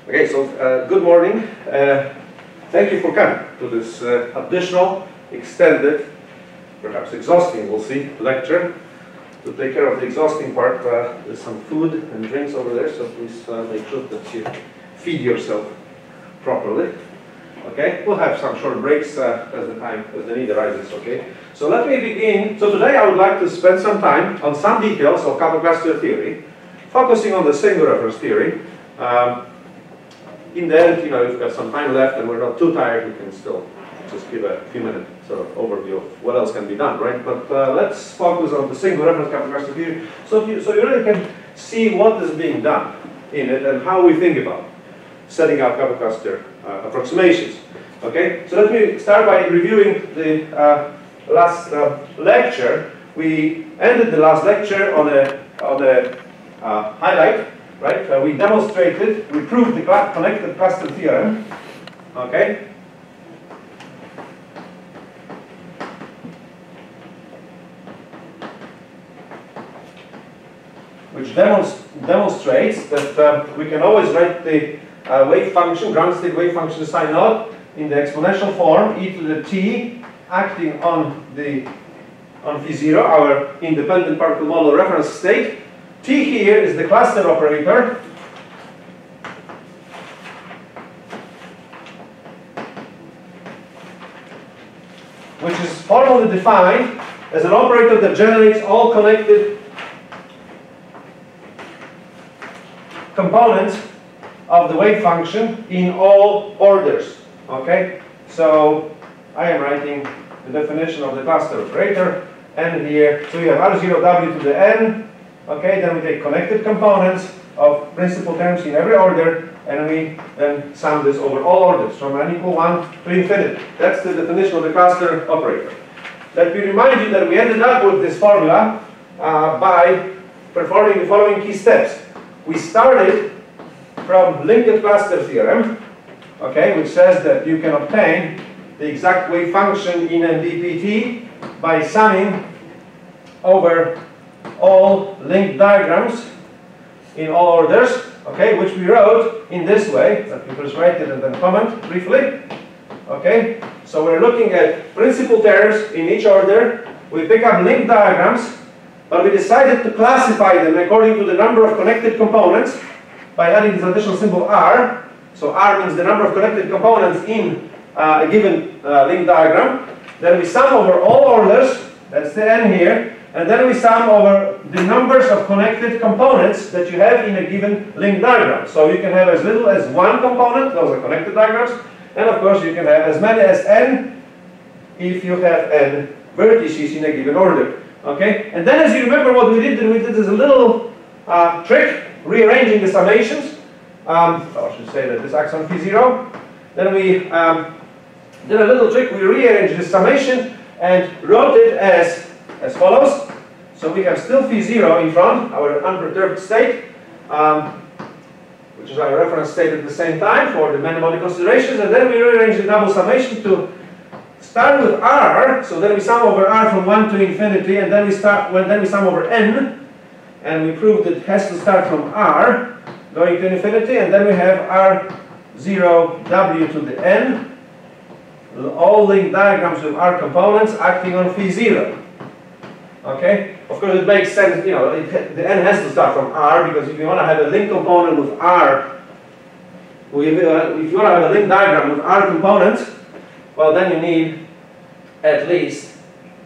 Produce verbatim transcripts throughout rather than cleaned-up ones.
Okay, so uh, good morning. Uh, thank you for coming to this uh, additional, extended, perhaps exhausting, we'll see, lecture. To take care of the exhausting part, uh, there's some food and drinks over there, so please uh, make sure that you feed yourself properly. Okay, we'll have some short breaks uh, as the time, as the need arises. Okay, so let me begin. So today I would like to spend some time on some details of couple cluster theory, focusing on the single reference theory. Um, in the end, you know, if we've got some time left and we're not too tired, we can still just give a few minute sort of overview of what else can be done, right? But uh, let's focus on the single reference couple cluster theory, so you, so you really can see what is being done in it and how we think about setting up couple cluster uh, approximations. Okay, so let me start by reviewing the uh, last uh, lecture. We ended the last lecture on a on a uh, highlight, right? Uh, we demonstrated, we proved the cl connected cluster theorem. Okay. Which demonst demonstrates that uh, we can always write the uh, wave function, ground state wave function psi naught in the exponential form, e to the t, acting on the on phi zero, our independent particle model reference state. T here is the cluster operator, which is formally defined as an operator that generates all connected components of the wave function in all orders. Okay, so I am writing the definition of the cluster operator, n here. So we have r zero w to the n. Okay, then we take connected components of principal terms in every order, and we then sum this over all orders from n equal one to infinity. That's the definition of the cluster operator. Let me remind you that we ended up with this formula uh, by performing the following key steps. We started from linked cluster theorem, okay, which says that you can obtain the exact wave function in M B P T by summing over all linked diagrams in all orders, okay, which we wrote in this way. Let me first write it and then comment briefly. Okay, so we're looking at principal terms in each order. We pick up linked diagrams, but we decided to classify them according to the number of connected components by adding this additional symbol r. So r means the number of connected components in uh, a given uh, linked diagram. Then we sum over all orders, that's the n here, and then we sum over the numbers of connected components that you have in a given linked diagram. So you can have as little as one component, those are connected diagrams, and of course you can have as many as n if you have n vertices in a given order. Okay, and then as you remember what we did, we did this little uh, trick, rearranging the summations. Um, I should say that this acts on phi zero. Then we um, did a little trick, we rearranged the summation and wrote it as, as follows. So we have still phi zero in front, our unperturbed state, um, which is our reference state at the same time for the many-body considerations, and then we rearrange the double summation to start with r, so then we sum over r from one to infinity, and then we start well, then we sum over n, and we proved that it has to start from r going to infinity, and then we have r zero w to the n, all linked diagrams with r components acting on phi zero. Okay, of course it makes sense, you know, it, the n has to start from r, because if you want to have a linked component with r, if, uh, if you want to have a linked diagram with r components, well, then you need at least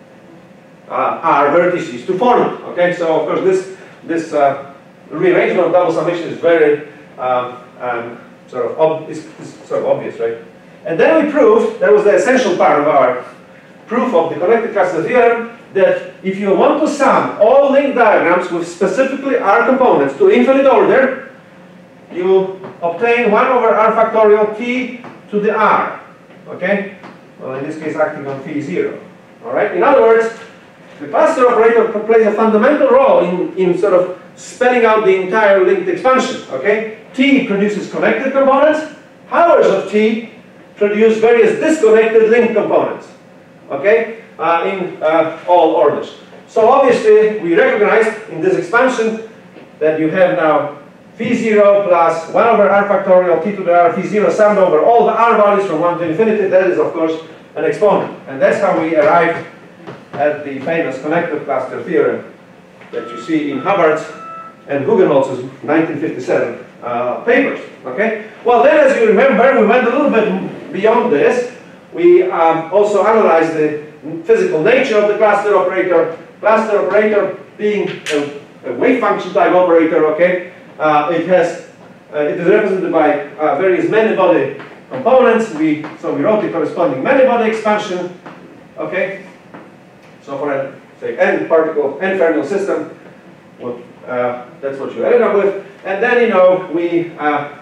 uh, r vertices to form it. Okay, so of course this this uh, rearrangement of double summation is very um, um, sort of ob is, is sort of obvious, right? And then we proved, that was the essential part of our proof of the connected cluster theorem, that if you want to sum all linked diagrams with specifically r components to infinite order, you obtain one over r factorial t to the r. Okay? Well, in this case, acting on phi zero. All right? In other words, the cluster operator plays a fundamental role in, in sort of spelling out the entire linked expansion. Okay? T produces connected components. Powers of T produce various disconnected linked components. Okay? Uh, in uh, all orders. So obviously, we recognize in this expansion that you have now phi zero plus one over r factorial t to the r phi zero summed over all the r values from one to infinity. That is, of course, an exponent. And that's how we arrived at the famous connected cluster theorem that you see in Hubbard's and Hugenholtz's nineteen fifty-seven uh, papers. Okay? Well, then, as you remember, we went a little bit beyond this. We um, also analyzed the physical nature of the cluster operator. Cluster operator being a, a wave function type operator. Okay? Uh, it has uh, it is represented by uh, various many-body components. We so we wrote the corresponding many-body expansion. Okay? So for a say n particle n Fermion system, well, uh, that's what you ended up with. And then you know we uh,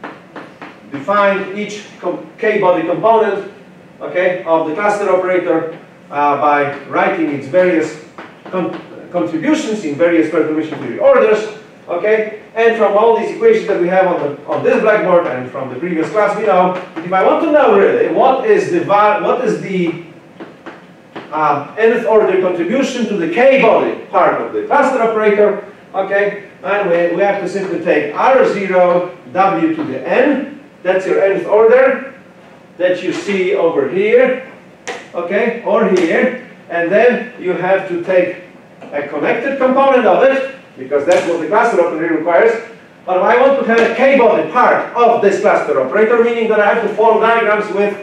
defined each k-body component, okay, of the cluster operator uh, by writing its various con contributions in various perturbation theory orders. Okay, and from all these equations that we have on the on this blackboard and from the previous class, we know if I want to know really what is the what is the um, nth order contribution to the k-body part of the cluster operator, okay, and we we have to simply take r zero w to the n. That's your nth order that you see over here, okay, or here, and then you have to take a connected component of it, because that's what the cluster operator requires. But if I want to have a k-body part of this cluster operator, meaning that I have to form diagrams with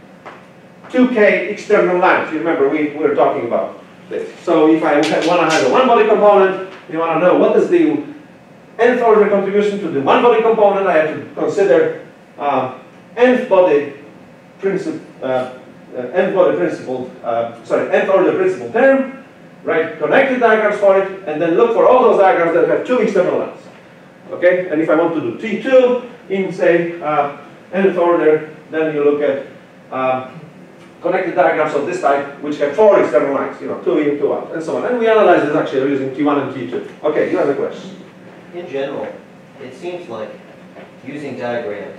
two k external lines. You remember we, we were talking about this. So if I want to have a one-body component, you want to know what is the nth order contribution to the one-body component. I have to consider uh, nth body principle, uh, uh, nth body principle, uh, sorry, nth order principal term. Write connected diagrams for it, and then look for all those diagrams that have two external lines. Okay, and if I want to do T two in, say, uh, nth order, then you look at uh, connected diagrams of this type, which have four external lines, you know, two in, two out, and so on. And we analyze this actually using T one and T two. Okay, you have a question? In general, it seems like using diagrams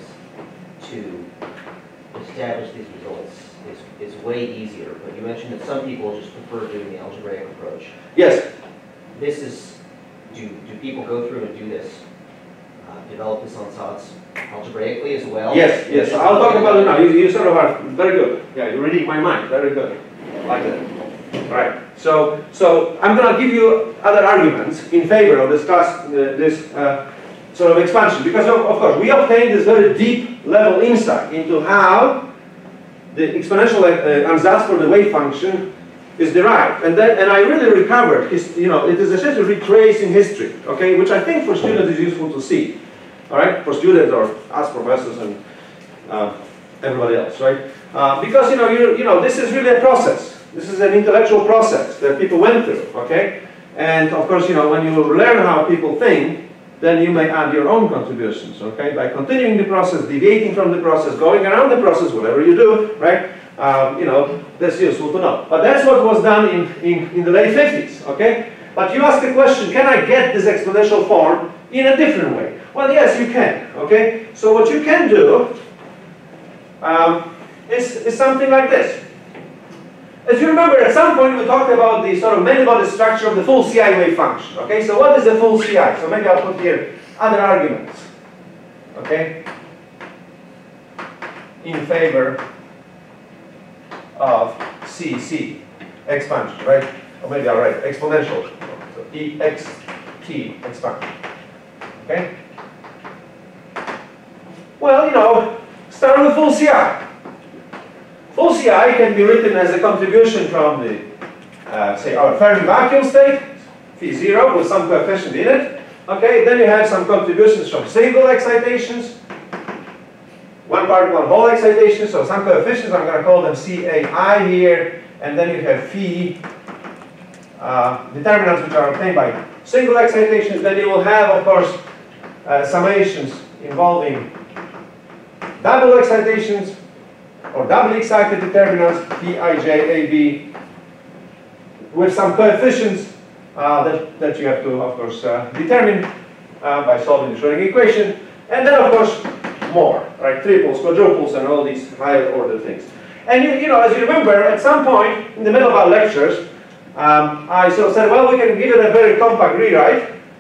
to establish these results is, is way easier, but you mentioned that some people just prefer doing the algebraic approach. Yes. This is, do, do people go through and do this, uh, develop this ansatz algebraically as well? Yes, yes, I'll talk about it now. You, you sort of are very good. Yeah, you're reading my mind, very good. Like that. Right. So, so I'm going to give you other arguments in favor of this class, uh, this uh, sort of expansion, because of, of course we obtained this very deep level insight into how the exponential uh, ansatz for the wave function is derived, and then and I really recovered his, you know, it is essentially retracing history, okay, which I think for students is useful to see, all right, for students or us professors and uh, everybody else, right? Uh, because you know, you you know, this is really a process. This is an intellectual process that people went through, okay, and of course, you know, when you learn how people think, then you may add your own contributions, okay? By continuing the process, deviating from the process, going around the process, whatever you do, right? Um, you know, that's useful to know. But that's what was done in, in, in the late fifties, okay? But you ask the question, can I get this exponential form in a different way? Well, yes, you can, okay? So what you can do um, is, is something like this. As you remember, at some point we talked about the sort of many-body structure of the full C I wave function. Okay, so what is the full C I? So maybe I'll put here other arguments. Okay, in favor of C C expansion, right? Or maybe I'll write exponential. So E X T expansion. Okay. Well, you know, start with full C I. Full C I can be written as a contribution from the, uh, say, our Fermi vacuum state, phi zero, with some coefficient in it. Okay, then you have some contributions from single excitations, one part, one whole excitation, so some coefficients, I'm going to call them C A I here, and then you have phi uh, determinants which are obtained by single excitations. Then you will have, of course, uh, summations involving double excitations, or doubly excited determinants, P I J A B, with some coefficients uh, that, that you have to, of course, uh, determine uh, by solving the Schrödinger equation. And then, of course, more, right? Triples, quadruples, and all these higher order things. And, you, you know, as you remember, at some point in the middle of our lectures, um, I sort of said, well, we can give it a very compact rewrite.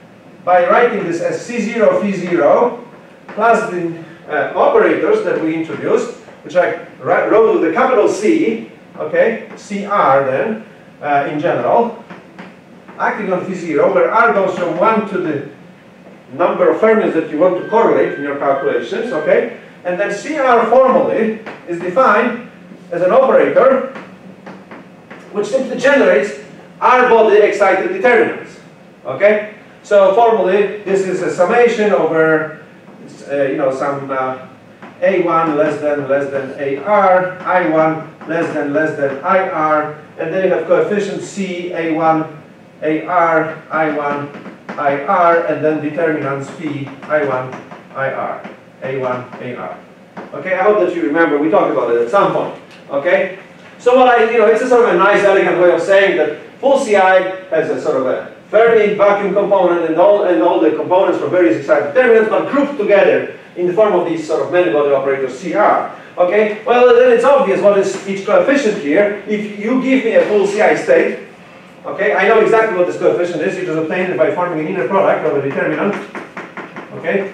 by writing this as C zero phi zero plus the uh, operators that we introduced, which I wrote with a capital C, okay, C R then, uh, in general, acting on phi zero, where R goes from one to the number of fermions that you want to correlate in your calculations, okay, and then C R formally is defined as an operator which simply generates R-body excited determinants, okay. So formally, this is a summation over, uh, you know, some uh, A one less than less than A R, I one less than less than I R, and then you have coefficients C, A one, A R, I one, I R, and then determinants P, I one, I R, A one, A R. Okay, I hope that you remember, we talked about it at some point. Okay? So what I, you know, it's a sort of a nice, elegant way of saying that full C I has a sort of a Fermi vacuum component and all, and all the components from various excited determinants, but grouped together in the form of these sort of many-body operators C R. Okay? Well, then it's obvious what is each coefficient here. If you give me a full C I state, okay, I know exactly what this coefficient is. You just obtain it by forming an inner product of a determinant, okay,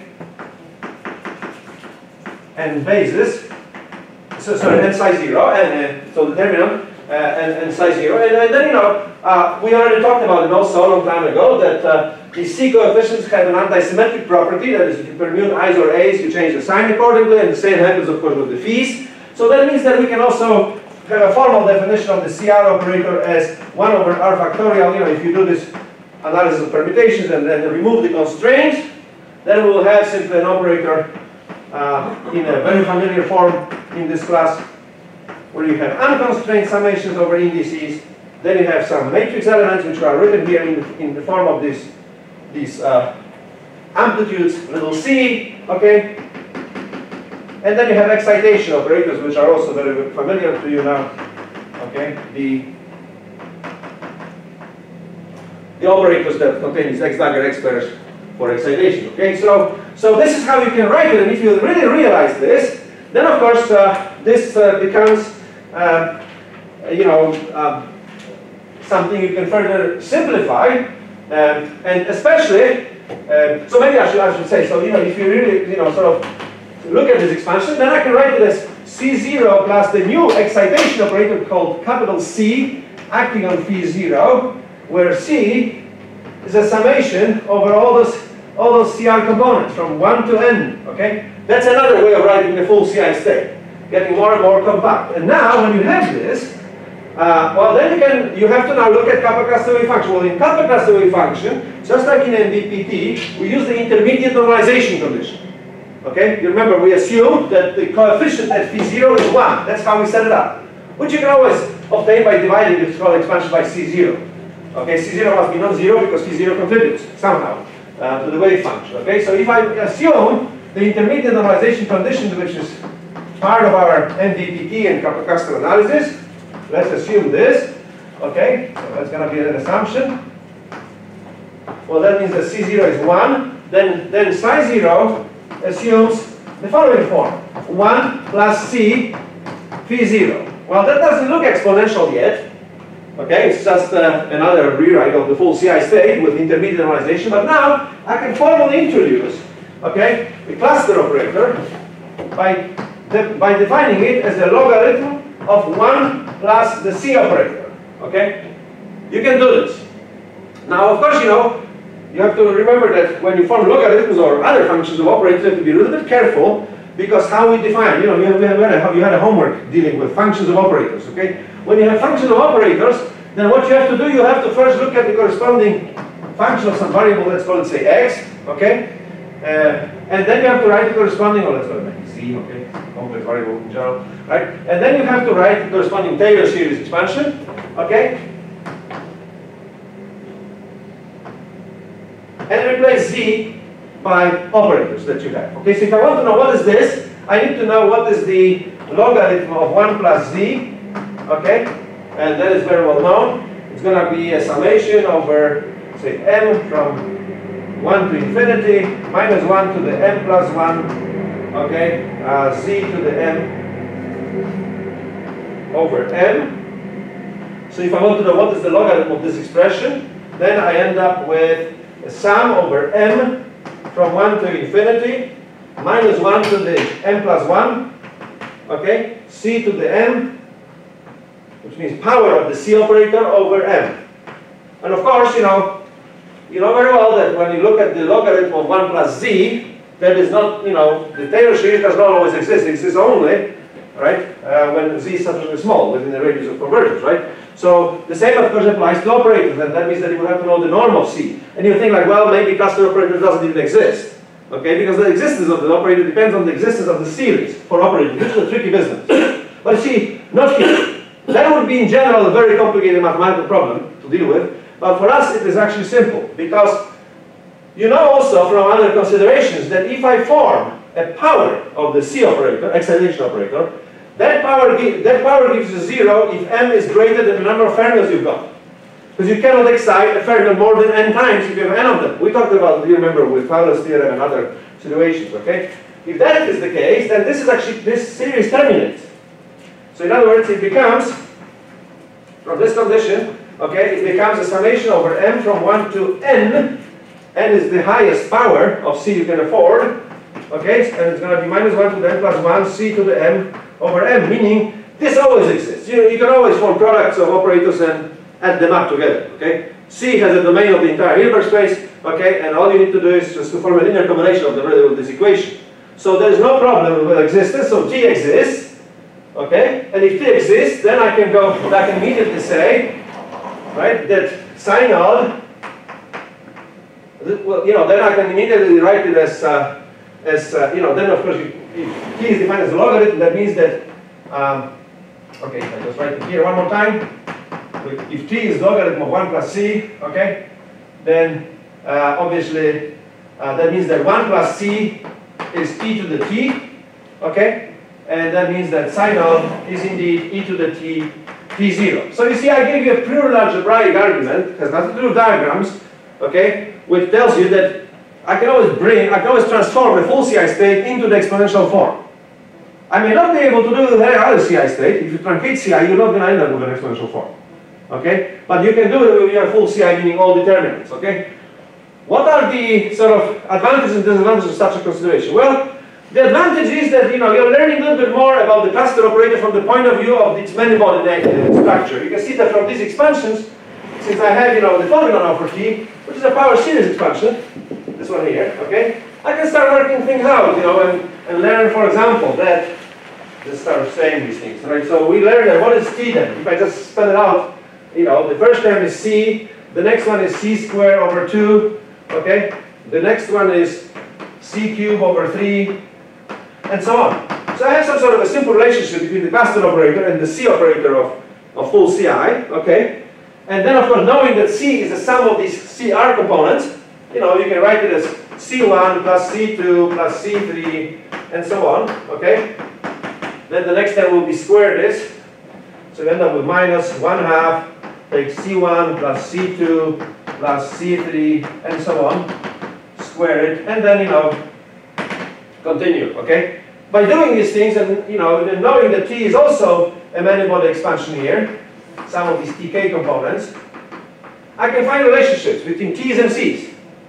and basis. So sorry, and psi zero, and uh, so determinant uh, and, and psi zero, and, and then you know uh, we already talked about it also a long time ago that uh, these C coefficients have an anti-symmetric property. That is, if you permute i's or a's, you change the sign accordingly, and the same happens, of course, with the phis. So that means that we can also have a formal definition of the C R operator as one over R factorial. You know, if you do this analysis of permutations and then remove the constraints, then we will have simply an operator uh, in a very familiar form in this class, where you have unconstrained summations over indices. Then you have some matrix elements which are written here in the, in the form of this, these uh, amplitudes, little c, okay? And then you have excitation operators, which are also very familiar to you now, okay? The, the operators that contain these x-dagger x pairs for excitation, okay? So, so this is how you can write it, and if you really realize this, then of course uh, this uh, becomes, uh, you know, um, something you can further simplify, um, and especially, um, so maybe I should, I should say, so you know, if you really, you know, sort of look at this expansion, then I can write it as C zero plus the new excitation operator called capital C acting on phi zero, where C is a summation over all those all those C R components from one to n. Okay, that's another way of writing the full C I state, getting more and more compact. And now, when you have this, uh, well, then you can you have to now look at Kappa-Castaway function. Well, in Kappa-Castaway function, just like in M B P T, we use the intermediate normalization condition. Okay, you remember we assume that the coefficient at phi zero is one. That's how we set it up, which you can always obtain by dividing the scroll expansion by C zero. Okay, C zero must be non-zero because phi zero contributes somehow uh, to the wave function. Okay, so if I assume the intermediate normalization condition, which is part of our M B P T and Kappa-Castaway analysis, let's assume this. Okay, so that's going to be an assumption. Well, that means that C zero is one. Then, then psi zero assumes the following form: one plus C phi zero. Well, that doesn't look exponential yet. Okay, it's just uh, another rewrite of the full C I state with intermediate normalization. But now I can formally introduce, okay, the cluster operator by de by defining it as the logarithm of one plus the C operator. Okay, you can do this. Now, of course, you know you have to remember that when you form logarithms or other functions of operators, you have to be a little bit careful, because how we define, you know, you, have, you, have a, you had a homework dealing with functions of operators, okay? When you have functions of operators, then what you have to do, you have to first look at the corresponding function of some variable, let's call it, say, x, okay? Uh, and then you have to write the corresponding, or let's call it z, okay? Complex variable in general, right? And then you have to write the corresponding Taylor series expansion, okay? And replace z by operators that you have. Okay, so if I want to know what is this, I need to know what is the logarithm of one plus z, okay? And that is very well known. It's going to be a summation over, say, m from one to infinity, minus one to the m plus one, okay? Uh, z to the m over m. So if I want to know what is the logarithm of this expression, then I end up with a sum over m from one to infinity, minus one to the m plus one, okay, c to the m, which means power of the c operator over m. And of course, you know, you know very well that when you look at the logarithm of one plus z, that is not, you know, the Taylor series does not always exist. It exists only, right, uh, when z is sufficiently small, within the radius of convergence, right? So the same, of course, applies to operators, and that means that you would have to know the norm of c. And you think like, well, maybe cluster operator doesn't even exist, okay? Because the existence of the operator depends on the existence of the series for operators. This is a tricky business. But see, not here. That would be in general a very complicated mathematical problem to deal with. But for us, it is actually simple, because you know also from other considerations that if I form a power of the c operator, excitation operator, that power, that power gives you zero if m is greater than the number of fermions you've got. Because you cannot excite a fermion more than n times if you have n of them. We talked about, do you remember, with Fowler's theorem and other situations, okay? If that is the case, then this is actually, this series terminates. So in other words, it becomes, from this condition, okay, it becomes a summation over m from one to n. N is the highest power of c you can afford, okay, and it's going to be minus one to the n plus one, c to the m over m, meaning this always exists. You know, you can always form products of operators and add them up together, okay? C has a domain of the entire Hilbert space, okay, and all you need to do is just to form a linear combination of the value of this equation. So there's no problem with existence, so T exists, okay, and if T exists, then I can go, I can immediately say, right, that synod, well, you know, then I can immediately write it as, uh, as uh, you know, then of course, you, if T is defined as a logarithm, that means that, um, okay, if I just write it here one more time, if T is logarithm of one plus C, okay, then uh, obviously uh, that means that one plus C is e to the t, okay, and that means that synod is indeed e to the t, t zero. So you see, I gave you a pure algebraic argument, has nothing to do with diagrams, okay, which tells you that I can always bring, I can always transform a full C I state into the exponential form. I may not be able to do the other C I state. If you truncate C I, you're not going to end up with an exponential form. Okay? But you can do it with your full C I, meaning all determinants. Okay? What are the sort of advantages and disadvantages of such a consideration? Well, the advantage is that, you know, you're learning a little bit more about the cluster operator from the point of view of its many-body structure. You can see that from these expansions, since I have, you know, the polynomial for T, which is a power series expansion, this one here, okay, I can start working things out, you know, and, and learn, for example, that, just start saying these things, right? So we learn that what is T then? If I just spell it out, you know, the first term is C, the next one is C squared over two, okay, the next one is C cubed over three, and so on. So I have some sort of a simple relationship between the cluster operator and the C operator of, of full C I, okay? And then, of course, knowing that C is the sum of these C R components, you know, you can write it as C one plus C two plus C three, and so on, okay? Then the next term will be square this. So you end up with minus one half, take C one plus C two plus C three, and so on. Square it, and then, you know, continue, okay? By doing these things, and, you know, and knowing that T is also a many-body expansion here, some of these T K components, I can find relationships between T's and C's.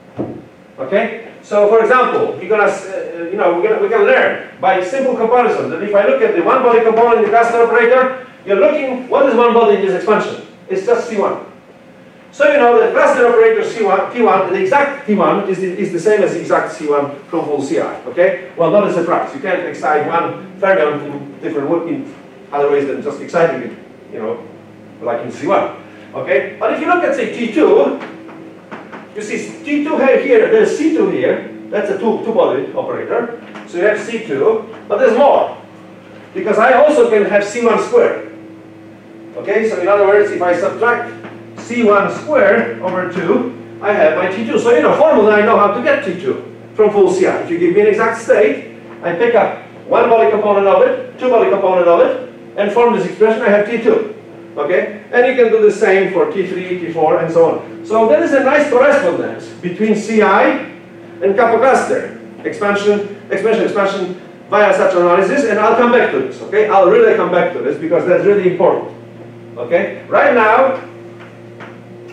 Okay? So, for example, you're gonna, uh, you know, we're gonna, we can learn by simple comparison that if I look at the one-body component in the cluster operator, you're looking, what is one body in this expansion? It's just C one. So you know that cluster operator C one, T one, the exact T one is the, is the same as the exact C one from full C I. Okay? Well, not a surprise. You can't excite one fermion in different in other ways than just exciting it, you know, like in C one. Okay? But if you look at, say, T two, you see T two here, there's C two here. That's a two, two-body operator. So you have C two, but there's more. Because I also can have C one squared. Okay? So in other words, if I subtract C one squared over two, I have my T two. So, you know, formally I know how to get T two from full C I. If you give me an exact state, I pick up one body component of it, two body component of it, and form this expression, I have T two. Okay? And you can do the same for T three, T four, and so on. So there is a nice correspondence between C I and kappa cluster. Expansion, expansion, expansion via such analysis, and I'll come back to this. Okay? I'll really come back to this because that's really important. Okay? Right now,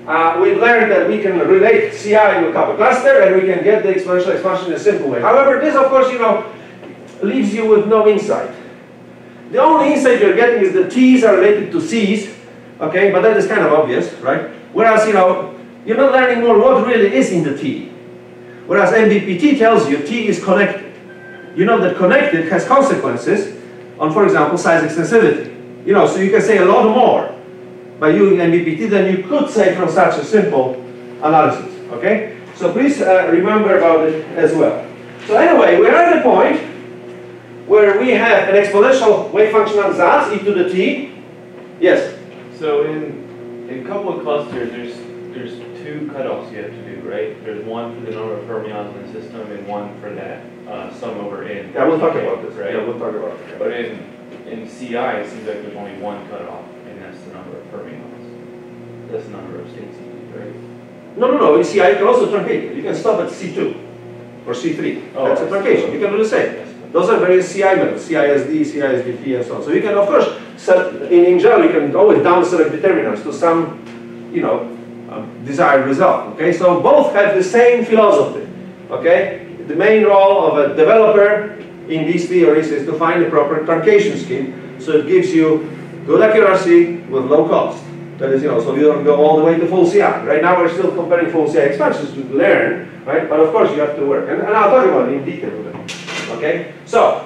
uh, we've learned that we can relate C I to a couple cluster, and we can get the exponential expansion in a simple way. However, this, of course, you know, leaves you with no insight. The only insight you're getting is the T's are related to C's, okay, but that is kind of obvious, right? Whereas, you know, you're not learning more what really is in the T. Whereas M B P T tells you T is connected. You know that connected has consequences on, for example, size extensivity. You know, so you can say a lot more by using M B P T than you could say from such a simple analysis, okay? So please uh, remember about it as well. So anyway, we're at the point where we have an exponential wave function ansatz, e to the t. Yes? So in, in a couple of clusters, there's, there's two cutoffs you have to do, right? There's one for the number of fermions in the system and one for that uh, sum over n. Yeah, we'll talk about this, right? Yeah, we'll talk about it. But in, in C I, it seems like there's only one cutoff, and that's the number of fermions. That's the number of states, right? No, no, no. In C I, you can also truncate. You can stop at C two or C three. Oh, That's a truncation. You can do the same. Those are various C I methods, C I S D, C I S D T, and so on. So you can, of course, set, in, in general, you can always down select determinants to some, you know, um, desired result. Okay, so both have the same philosophy. Okay, the main role of a developer in these theories is to find the proper truncation scheme, so it gives you good accuracy with low cost. That is, you know, so you don't go all the way to full C I. Right now, we're still comparing full C I expansions to learn, right? But of course, you have to work, and, and I'll talk about it in detail with it. Okay, so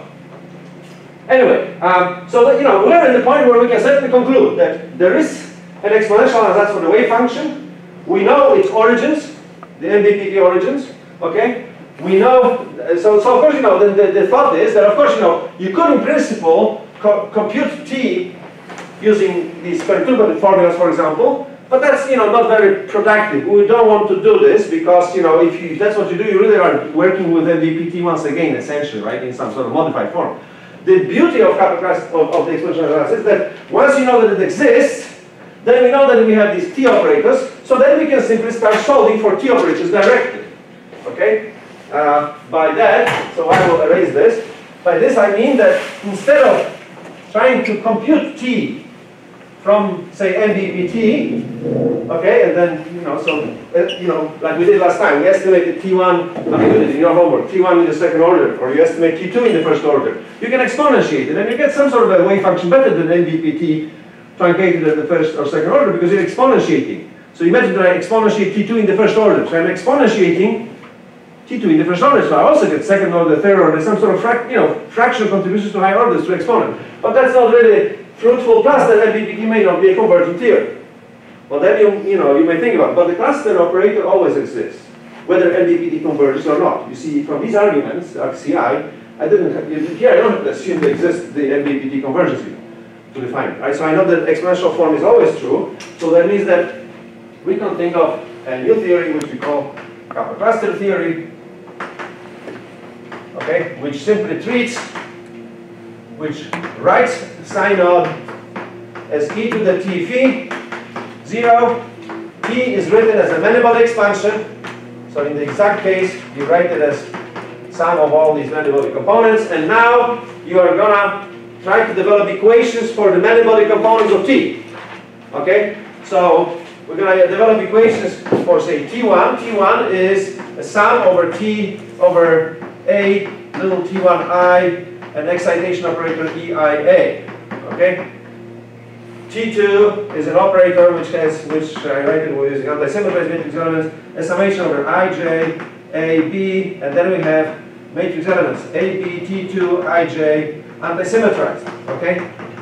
anyway, um, so that, you know, we're at the point where we can certainly conclude that there is an exponential ansatz for the wave function. We know its origins, the M B P T origins. Okay, we know. So, so of course, you know, the, the, the thought is that of course, you know, you could in principle co compute T using these perturbative formulas, for example. But that's, you know, not very productive. We don't want to do this because, you know, if, you, if that's what you do, you really are working with M B P T once again, essentially, right, in some sort of modified form. The beauty of, of, of the exponential analysis is that once you know that it exists, then we know that we have these T operators, so then we can simply start solving for T operators directly. Okay? Uh, by that, so I will erase this. By this I mean that instead of trying to compute T from, say, M B P T, okay, and then, you know, so, uh, you know, like we did last time, we estimated T one, I mean, you did in your homework, T one in the second order, or you estimate T two in the first order. You can exponentiate it, and you get some sort of a wave function better than M B P T truncated at the first or second order, because you're exponentiating. So imagine that I exponentiate T two in the first order, so I'm exponentiating T two in the first order, so I also get second order, third order, some sort of, frac you know, fractional contributions to higher orders to exponent. But that's not really fruitful, plus that M B P T may not be a convergent theorem. Well, then you, you know, you may think about it, but the cluster operator always exists, whether M B P T converges or not. You see, from these arguments, like C I, I didn't have, here I don't have to assume they exist, the M B P T converges here to define it, right? So I know that exponential form is always true, so that means that we can think of a new theory which we call couple cluster theory, okay, which simply treats, which writes psi node as e to the t phi zero. T is written as a many-body expansion. So in the exact case, you write it as sum of all these many-body components. And now you are gonna try to develop equations for the many-body components of T. Okay? So we're gonna develop equations for, say, T one. T one is a sum over T over A little T one I and excitation operator E I A. Okay? T two is an operator which has, which I write it with anti-symmetrized matrix elements, a summation over Ij, A, B, and then we have matrix elements A, B, T two, Ij, anti-symmetrized. Okay?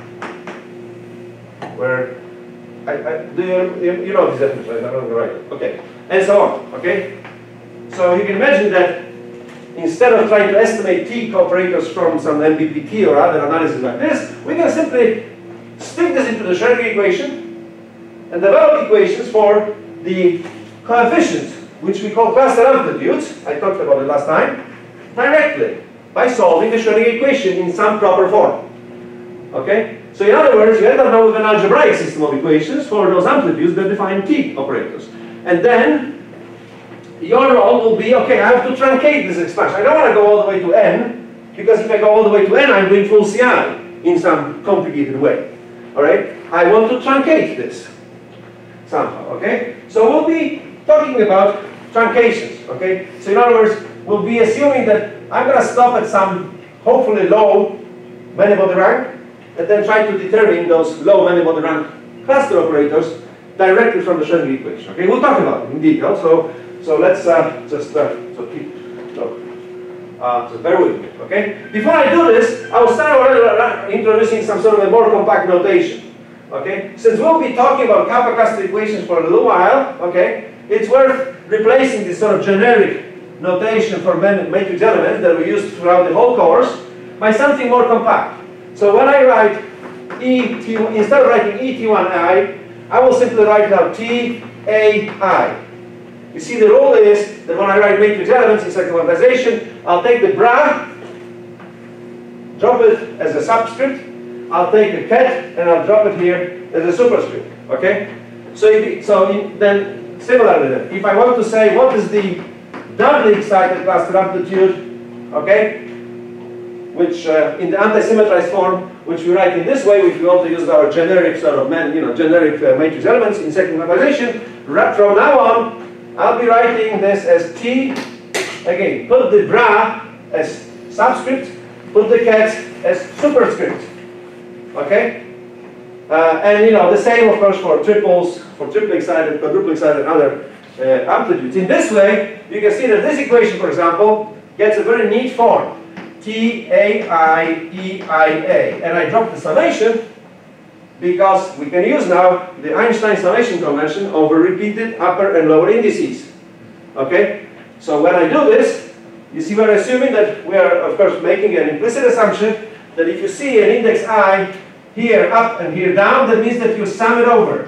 Where I, I do you, you, you know these definitions, right? I'm not going to write it. Okay. And so on. Okay? So you can imagine that instead of trying to estimate T operators from some M B P T or other analysis like this, we can simply stick this into the Schrödinger equation and develop equations for the coefficients, which we call cluster amplitudes, I talked about it last time, directly by solving the Schrödinger equation in some proper form. Okay? So in other words, you end up now with an algebraic system of equations for those amplitudes that define T operators. And then your role will be, okay, I have to truncate this expansion. I don't want to go all the way to n, because if I go all the way to n, I'm doing full C I in some complicated way. All right? I want to truncate this. somehow, okay? So we'll be talking about truncations, okay? So in other words, we'll be assuming that I'm going to stop at some hopefully low many-body rank and then try to determine those low many-body rank cluster operators directly from the Schrödinger equation, okay? We'll talk about it in detail, so, so let's uh, just uh, so keep, so, uh, so bear with me, okay? Before I do this, I will start already introducing some sort of a more compact notation, okay? Since we'll be talking about kappa cluster equations for a little while, okay, it's worth replacing this sort of generic notation for matrix elements that we used throughout the whole course by something more compact. So when I write E T, instead of writing E T one I, I will simply write now T A I. You see, the rule is that when I write matrix elements in second quantization, I'll take the bra, drop it as a subscript, I'll take a ket, and I'll drop it here as a superscript, okay? So, if, so in, then, similarly then, if I want to say what is the doubly excited cluster amplitude, okay, which uh, in the anti-symmetrized form, which we write in this way, if we want to use our generic sort of, man, you know, generic uh, matrix elements in second quantization, from now on, I'll be writing this as T, again, put the bra as subscript, put the ket as superscript, okay? Uh, and you know, the same of course for triples, for triple excited, quadruple excited, and other uh, amplitudes. In this way, you can see that this equation, for example, gets a very neat form. T A I E I A. And I drop the summation because we can use now the Einstein summation convention over repeated upper and lower indices. Okay? So when I do this, you see we're assuming that we are, of course, making an implicit assumption that if you see an index I here up and here down, that means that you sum it over.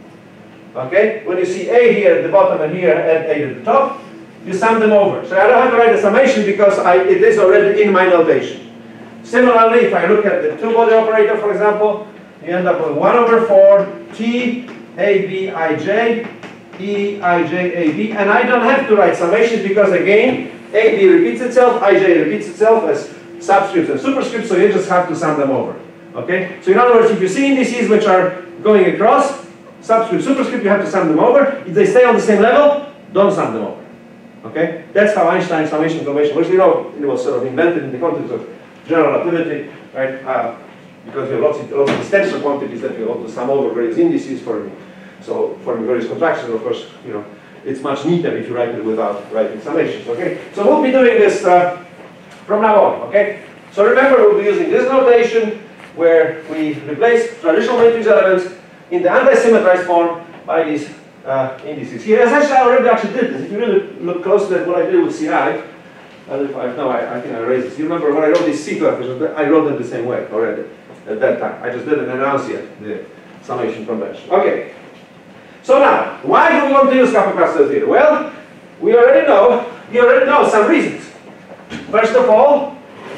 Okay? When you see A here at the bottom and here at A at the top, you sum them over. So I don't have to write a summation because I, it is already in my notation. Similarly, if I look at the two-body operator, for example, you end up with one over four T A B I J E I J A B, and I don't have to write summation because again, A B repeats itself, I J repeats itself as subscripts and superscripts, so you just have to sum them over. Okay? So in other words, if you see indices which are going across, subscript, superscript, you have to sum them over. If they stay on the same level, don't sum them over. Okay? That's how Einstein's summation convention works. You know, it was sort of invented in the context of general relativity, right? Uh, because you have lots of, lots of extensor quantities that you want to sum over various indices for, so for various contractions, of course, you know, it's much neater if you write it without writing summations. Okay? So we'll be doing this uh, from now on. Okay? So remember, we'll be using this notation where we replace traditional matrix elements in the anti-symmetrized form by these uh, indices here. Essentially, I already actually did this. If you really look closely at what I did with C I, uh, if I, no, I, I think I erased this. You remember when I wrote these C coefficients, I wrote them the same way already at that time. I just didn't announce yet the summation convention. Okay. So now, why do we want to use kappa cluster theory? Well, we already know, we already know some reasons. First of all,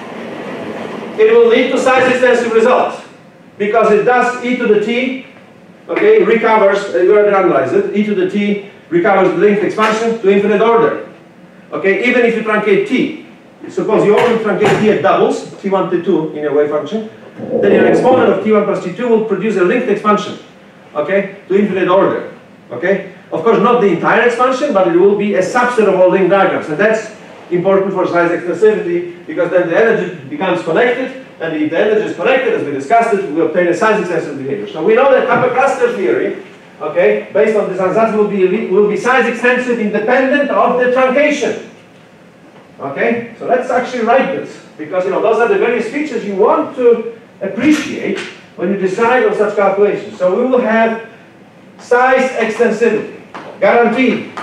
it will lead to size extensive results because it does e to the t, okay, recovers, uh, you already analyzed it, e to the t recovers the length expansion to infinite order. Okay, even if you truncate t, suppose you only truncate t at doubles, t one, t two in your wave function, then your exponent of t one plus t two will produce a length expansion, okay, to infinite order. Okay, of course not the entire expansion, but it will be a subset of all link diagrams, and that's important for size extensivity because then the energy becomes connected, and if the energy is connected, as we discussed it, we obtain a size extensive behavior. So we know that kappa cluster theory, okay, based on this ansatz, will be will be size extensive independent of the truncation. Okay, so let's actually write this because you know those are the various features you want to appreciate when you decide on such calculations. So we will have size extensivity guaranteed.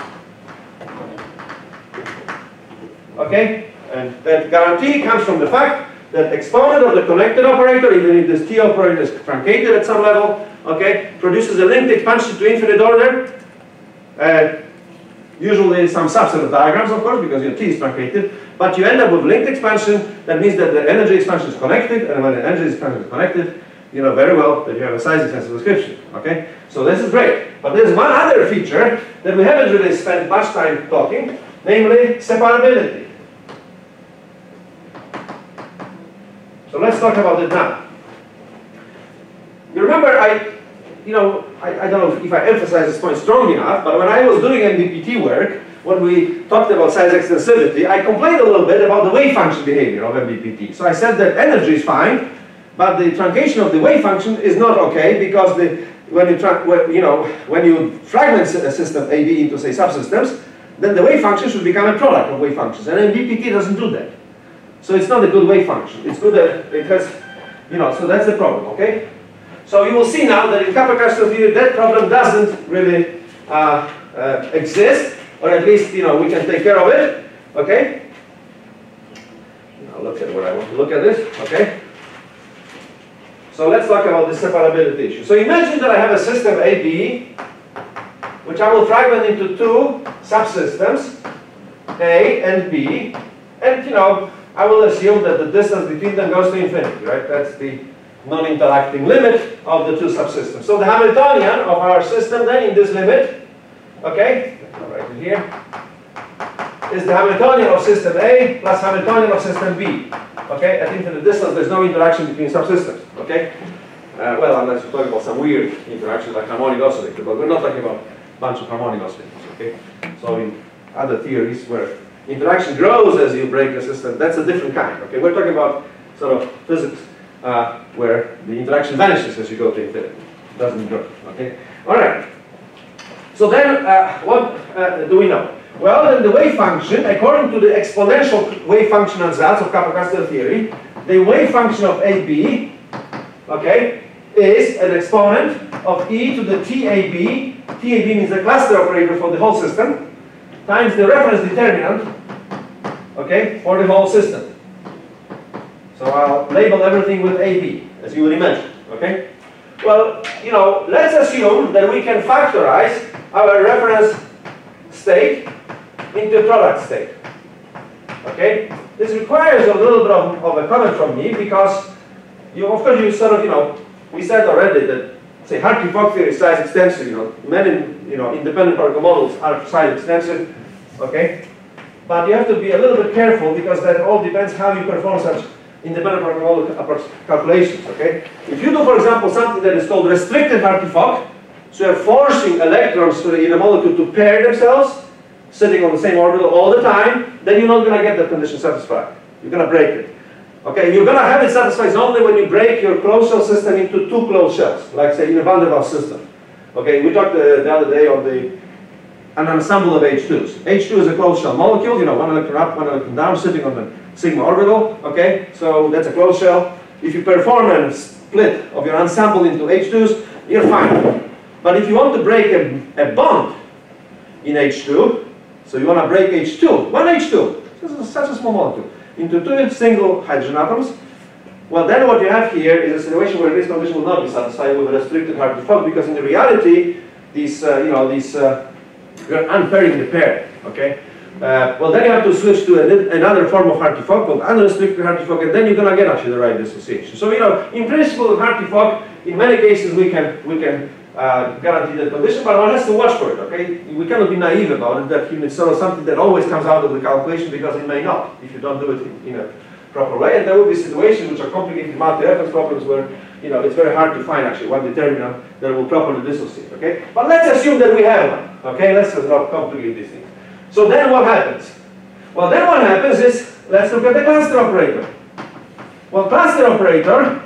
Okay, and that guarantee comes from the fact that exponent of the connected operator, even if this t operator is truncated at some level, okay, produces a linked expansion to infinite order. Uh, usually some subset of diagrams, of course, because your t is truncated, but you end up with linked expansion. That means that the energy expansion is connected, and when the energy expansion is connected, you know very well that you have a size extensive description. Okay, so this is great. But there's one other feature that we haven't really spent much time talking, namely separability. So let's talk about it now. You remember I you know, I, I don't know if I emphasize this point strongly enough, but when I was doing M B P T work, when we talked about size extensivity, I complained a little bit about the wave function behavior of M B P T. So I said that energy is fine, but the truncation of the wave function is not okay, because the, when, you when, you know, when you fragment a system A B into, say, subsystems, then the wave function should become a product of wave functions, and M B P T doesn't do that. So it's not a good wave function. It's good that it has, you know, so that's the problem, okay? So you will see now that in Kappa-Cluster theory, that problem doesn't really uh, uh, exist, or at least, you know, we can take care of it, okay? Now look at what I want to look at this, okay? So let's talk about the separability issue. So imagine that I have a system A B, which I will fragment into two subsystems, A and B, and, you know, I will assume that the distance between them goes to infinity, right? That's the non-interacting limit of the two subsystems. So the Hamiltonian of our system then in this limit, okay, I'll write it here, is the Hamiltonian of system A plus Hamiltonian of system B. Okay, at infinite distance there's no interaction between subsystems. Okay, uh, well, unless we're talking about some weird interaction like harmonic oscillator, but we're not talking about a bunch of harmonic oscillators. Okay, so in other theories where interaction grows as you break a system, that's a different kind. Okay, we're talking about sort of physics uh, where the interaction vanishes as you go to infinity. It doesn't grow. Okay, all right. So then, uh, what uh, do we know? Well, then the wave function, according to the exponential wave function ansatz of Kappa-Cluster theory, the wave function of A B, okay, is an exponent of e to the T A B. T A B means the cluster operator for the whole system, times the reference determinant, okay, for the whole system. So I'll label everything with A B, as you would imagine, okay? Well, you know, let's assume that we can factorize our reference state into a product state. Okay? This requires a little bit of, of a comment from me, because you, of course, you sort of, you know, we said already that, say, Hartree-Fock theory is size extensive. You know, many, you know, independent particle models are size extensive. Okay? But you have to be a little bit careful, because that all depends how you perform such independent particle model calculations. Okay? If you do, for example, something that is called restricted Hartree-Fock, so you're forcing electrons in a molecule to pair themselves, sitting on the same orbital all the time, then you're not going to get that condition satisfied. You're going to break it. Okay, you're going to have it satisfied only when you break your closed shell system into two closed shells, like, say, in a van der Waals system. Okay, we talked uh, the other day on the an ensemble of H twos. H two is a closed shell molecule, you know, one electron up, one electron down, sitting on the sigma orbital. Okay, so that's a closed shell. If you perform a split of your ensemble into H twos, you're fine. But if you want to break a, a bond in H two, so you want to break H two, one H two, this is such a small molecule, into two single hydrogen atoms, well, then what you have here is a situation where this condition will not be satisfied with a restricted Hartree-Fock, because in the reality, these, uh, you know, these, uh, you're unpairing the pair, okay? Uh, well, then you have to switch to a, another form of Hartree-Fock called unrestricted Hartree-Fock, and then you're going to get actually the right dissociation. So, you know, in principle, with Hartree-Fock, in many cases, we can, we can uh, guarantee that condition, but one has to watch for it, okay? We cannot be naive about it, that it's sort of something that always comes out of the calculation, because it may not, if you don't do it in, in a proper way. And there will be situations which are complicated multi-reference problems where, you know, it's very hard to find actually one determinant that will properly dissociate, okay? But let's assume that we have one, okay? Let's just not complicate these things. So then what happens? Well, then what happens is, let's look at the cluster operator. Well, cluster operator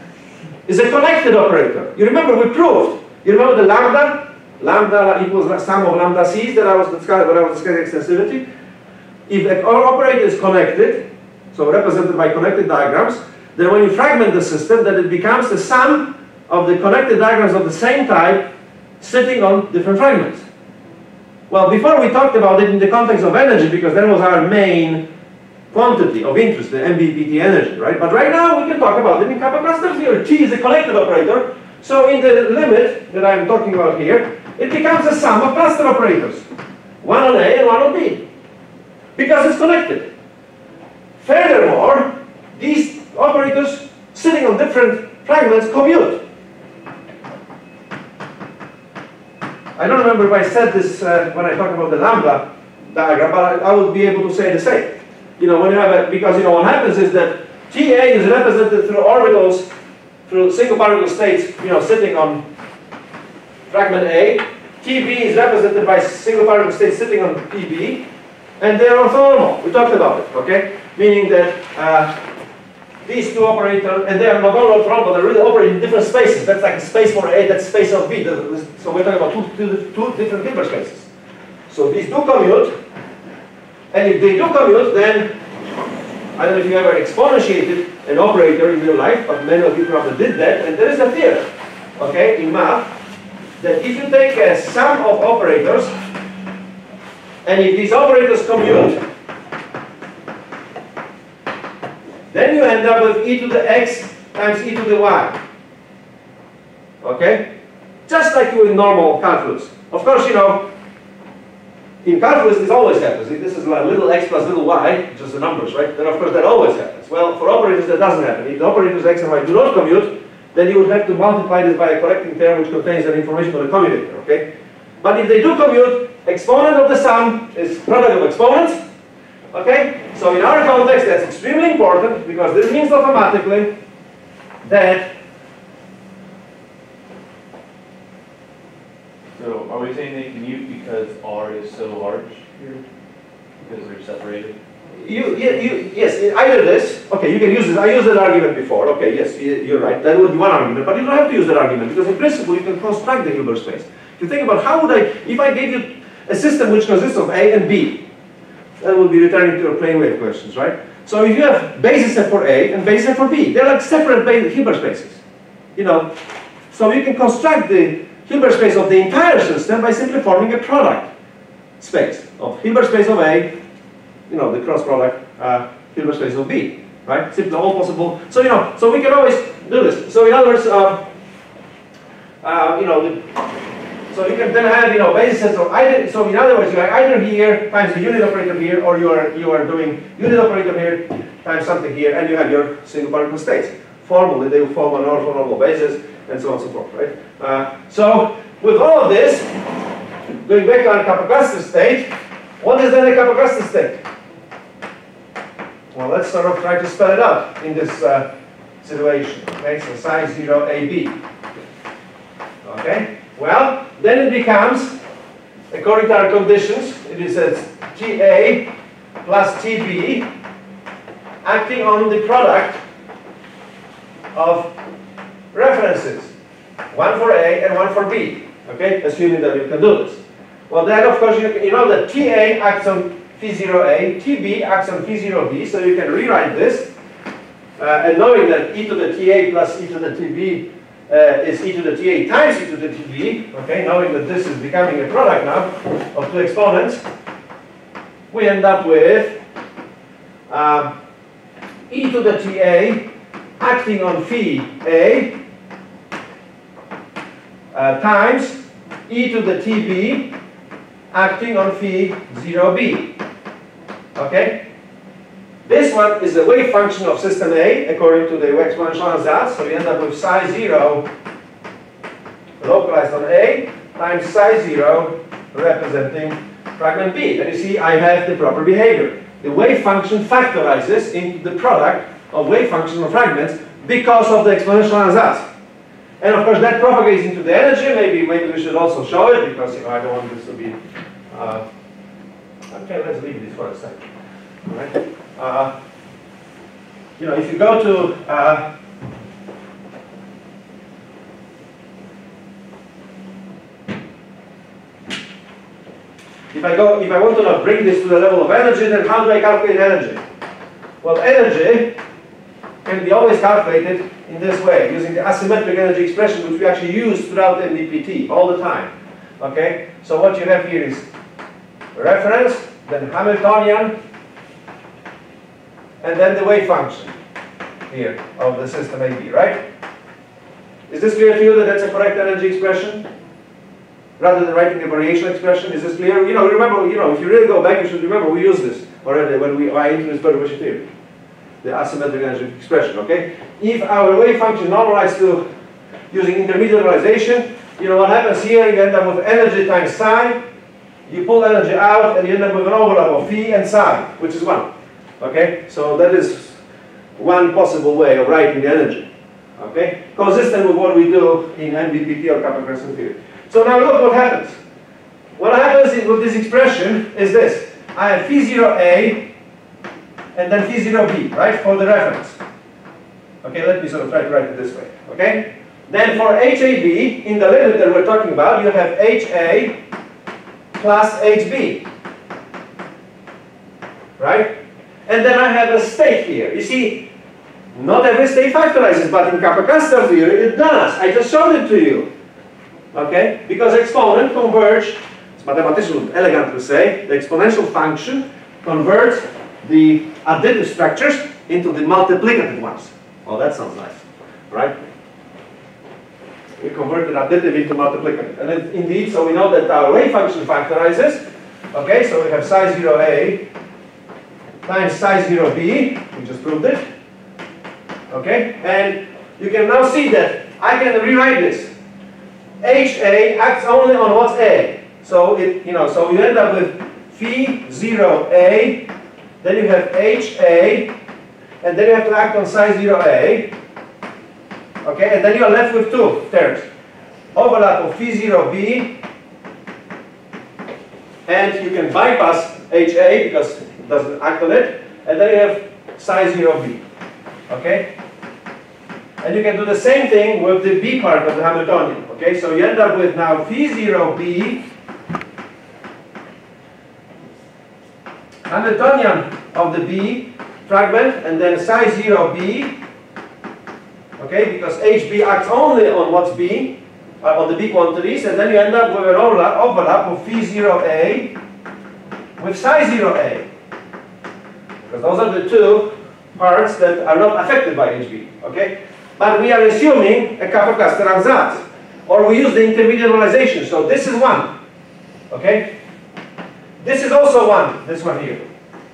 is a connected operator. You remember we proved, you remember the lambda? Lambda equals the sum of lambda c's that I was discussing when I was discussing extensivity. If the operator is connected, so represented by connected diagrams, then when you fragment the system, then it becomes the sum of the connected diagrams of the same type sitting on different fragments. Well, before we talked about it in the context of energy, because that was our main quantity of interest, the M B P T energy, right? But right now we can talk about it in Kappa-Cluster theory. T is a collective operator, so in the limit that I'm talking about here, it becomes a sum of cluster operators, one on A and one on B, because it's connected. Furthermore, these operators sitting on different fragments commute. I don't remember if I said this uh, when I talked about the lambda diagram, but I, I would be able to say the same. You know, when you have a, because you know what happens is that T A is represented through orbitals, through single particle states, you know, sitting on fragment A. T B is represented by single particle state sitting on P B, and they're orthonormal. We talked about it, okay? Meaning that uh, these two operators, and they are not only orthonormal, but they really operate in different spaces. That's like a space for A, that's space of B. So we're talking about two, two, two different Hilbert spaces. So these do commute, and if they do commute, then I don't know if you ever exponentiated an operator in your life, but many of you probably did that, and there is a theorem, okay, in math, that if you take a sum of operators, and if these operators commute, then you end up with e to the x times e to the y. Okay? Just like you in normal calculus. Of course, you know, in calculus this always happens. This is like little x plus little y, just the numbers, right? Then of course that always happens. Well, for operators that doesn't happen. If the operators x and y do not commute, then you would have to multiply this by a correcting term which contains an information for the commutator, okay? But if they do commute, exponent of the sum is product of exponents. Okay? So in our context, that's extremely important because this means automatically that. So are we saying they commute because R is so large here? Because they're separated? You, you, you, yes, either this. Okay, you can use this. I used that argument before. Okay, yes, you're right. That would be one argument. But you don't have to use that argument because in principle you can construct the Hilbert space. If you think about how would I, if I gave you a system which consists of A and B, that will be returning to your plane wave questions, right? So if you have basis set for A and basis set for B, they're like separate Hilbert spaces. You know, so you can construct the Hilbert space of the entire system by simply forming a product space of Hilbert space of A, you know, the cross product uh, Hilbert space of B, right? Simply all possible. So you know, so we can always do this. So in other words, uh, uh, you know, the, so you can then have, you know, basis sets of either. So in other words, you are either here times the unit operator here, or you are you are doing unit operator here times something here, and you have your single particle states. Formally, they will form an orthonormal basis, and so on and so forth, right? Uh, so with all of this, going back to our Kappa-Cluster state, what is then a Kappa-Cluster state? Well, let's sort of try to spell it out in this uh, situation. Okay, so psi zero A B. Okay. Well, then it becomes, according to our conditions, it is a T A plus T B acting on the product of references, one for A and one for B. Okay, assuming that you can do this. Well, then of course you, you know that T A acts on phi zero A, T B acts on phi zero B, so you can rewrite this, uh, and knowing that e to the T A plus e to the T B Uh, is e to the T A times e to the T B, okay, knowing that this is becoming a product now of two exponents, we end up with uh, e to the T A acting on phi A uh, times e to the T B acting on phi zero B. Okay? This one is the wave function of system A according to the exponential ansatz. So you end up with psi zero localized on A times psi zero representing fragment B. And you see I have the proper behavior. The wave function factorizes into the product of wave function of fragments because of the exponential ansatz. And of course that propagates into the energy. Maybe maybe we should also show it because you know I don't want this to be uh, okay, let's leave this for a second. All right. Uh, you know, if you go to uh, if I go, if I want to now bring this to the level of energy, then how do I calculate energy? Well, energy can be always calculated in this way, using the asymmetric energy expression, which we actually use throughout M B P T all the time. Okay, so what you have here is reference, then Hamiltonian, and then the wave function here of the system A B, right? Is this clear to you that that's a correct energy expression? Rather than writing a variation expression, is this clear? You know, remember, you know, if you really go back, you should remember we used this already when we I introduced perturbation theory. The asymmetric energy expression, okay? If our wave function normalized to using intermediate normalization, you know what happens here, you end up with energy times psi, you pull energy out, and you end up with an overlap of phi and psi, which is one. Okay, so that is one possible way of writing the energy. Okay, consistent with what we do in M B P T or Kappa-Cluster theory. So now look what happens. What happens is with this expression is this. I have phi zero A and then phi zero B, right, for the reference. Okay, let me sort of try to write it this way, okay? Then for H A B, in the limit that we're talking about, you have H A plus H B, right? And then I have a state here. You see, not every state factorizes, but in Kappa-Castor theory it does. I just showed it to you, okay? Because exponent converge, it's mathematician elegant to say, the exponential function converts the additive structures into the multiplicative ones. Oh, that sounds nice, right? We converted additive into multiplicative. And then indeed, so we know that our wave function factorizes. Okay, so we have psi zero A times psi zero B. We just proved it. Okay, and you can now see that I can rewrite this. H A acts only on what's A. So it, you know, so you end up with phi zero A. Then you have H A, and then you have to act on psi zero A. Okay, and then you are left with two terms. Overlap of phi zero B, and you can bypass H A because it doesn't act on it, and then you have psi zero B. Okay? And you can do the same thing with the B part of the Hamiltonian. Okay, so you end up with now phi zero B, Hamiltonian of the B fragment, and then psi zero B. Okay, because H B acts only on what's B, uh, on the B quantities, and then you end up with an overlap, overlap of phi zero A with psi zero A. Because those are the two parts that are not affected by H B. Okay? But we are assuming a Kappa-Castor ansatz, or we use the intermediate normalization. So this is one. Okay? This is also one, this one here.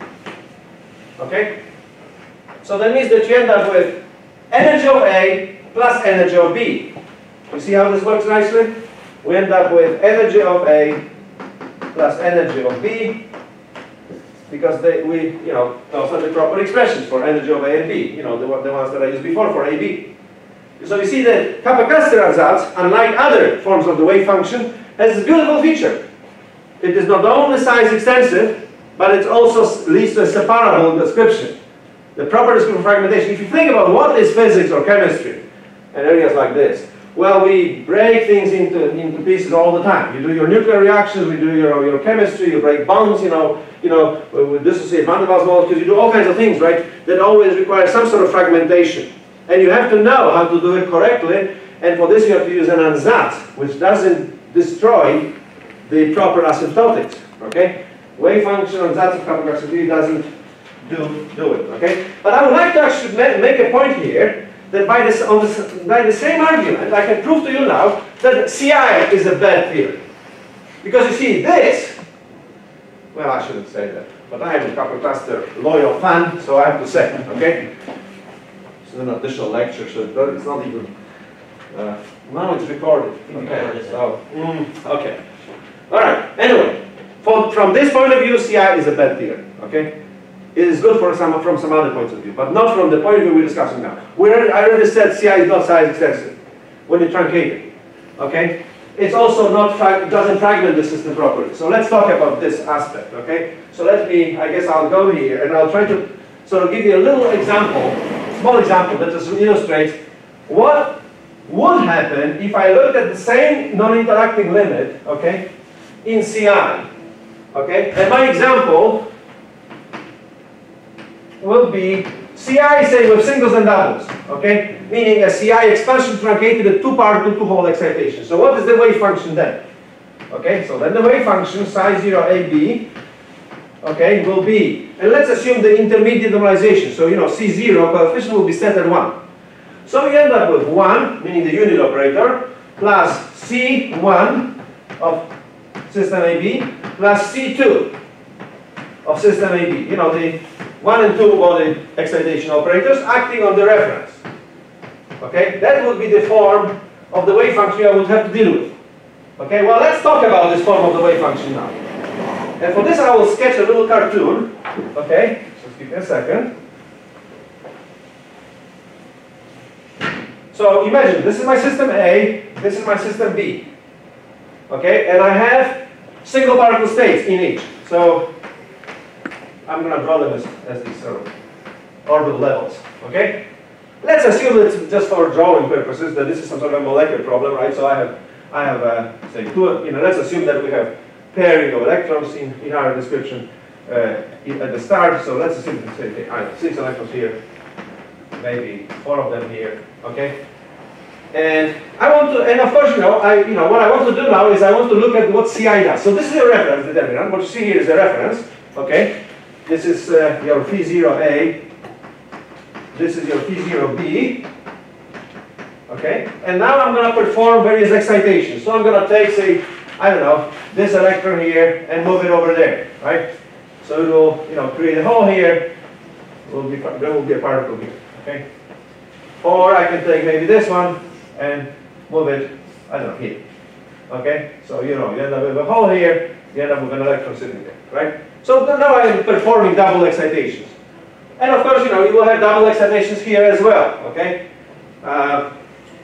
Okay? So that means that you end up with energy of A plus energy of B. You see how this works nicely? We end up with energy of A plus energy of B, because they, we, you know, those are the proper expressions for energy of A and B, you know, the, the ones that I used before for A B. So you see that Kappa-Castor ansatz, unlike other forms of the wave function, has this beautiful feature. It is not only size extensive, but it also leads to a separable description. The proper description of fragmentation. If you think about what is physics or chemistry in areas like this, well, we break things into, into pieces all the time. You do your nuclear reactions, we do your, your chemistry, you break bonds, you know, you know, we dissociate van der Waals molecules, you do all kinds of things, right, that always require some sort of fragmentation. And you have to know how to do it correctly, and for this you have to use an ansatz, which doesn't destroy the proper asymptotics, okay? Wave function ansatz of Kappa-Castor doesn't do, do it, okay? But I would like to actually make a point here, that by, this, on this, by the same argument, I can prove to you now that C I is a bad theory. Because you see, this, well, I shouldn't say that, but I am a Kappa-Castor loyal fan, so I have to say, okay? It's an additional lecture, so it's not even, uh, now it's recorded. Okay, so, mm, okay. All right, anyway, for, from this point of view, C I is a bad theory, okay? It is good for some, from some other points of view, but not from the point of view we're discussing now. We already, I already said C I is not size extensive when you truncate it, okay? It's also not, it doesn't fragment the system properly. So let's talk about this aspect, okay? So let me, I guess I'll go here and I'll try to sort of give you a little example, small example that just illustrates what would happen if I looked at the same non-interacting limit, okay, in C I, okay? And my example will be C I, say, with singles and doubles, okay? Meaning a C I expansion truncated a two-part to two-hole excitation. So what is the wave function then? Okay, so then the wave function psi zero A B, okay, will be, and let's assume the intermediate normalization. So, you know, C zero coefficient will be set at one. So we end up with one, meaning the unit operator, plus C one of system A B, plus C two of system A B. You know, the one and two body excitation operators acting on the reference. Okay, that would be the form of the wave function I would have to deal with. Okay, well, let's talk about this form of the wave function now. And for this I will sketch a little cartoon. Okay, just give me a second. So imagine, this is my system A, this is my system B. Okay, and I have single particle states in each. So I'm going to draw them as, as these sort of orbital levels. Okay, let's assume that just for drawing purposes that this is some sort of a molecular problem, right? So I have I have uh, say two. You know, let's assume that we have pairing of electrons in in our description uh, in, at the start. So let's assume that say I have six electrons here, maybe four of them here. Okay. And I want to, and of course, you know, I, you know, what I want to do now is I want to look at what C I does. So this is a reference determinant. What you see here is a reference. Okay, this is uh, your phi zero A. This is your phi zero B. Okay, and now I'm going to perform various excitations. So I'm going to take, say, I don't know, this electron here and move it over there, right? So it will, you know, create a hole here. Will be, there will be a particle here. Okay, or I can take maybe this one and move it, I don't know, here. Okay? So, you know, you end up with a hole here, you end up with an electron sitting there, right? So now I am performing double excitations. And of course, you know, you will have double excitations here as well, okay? Uh,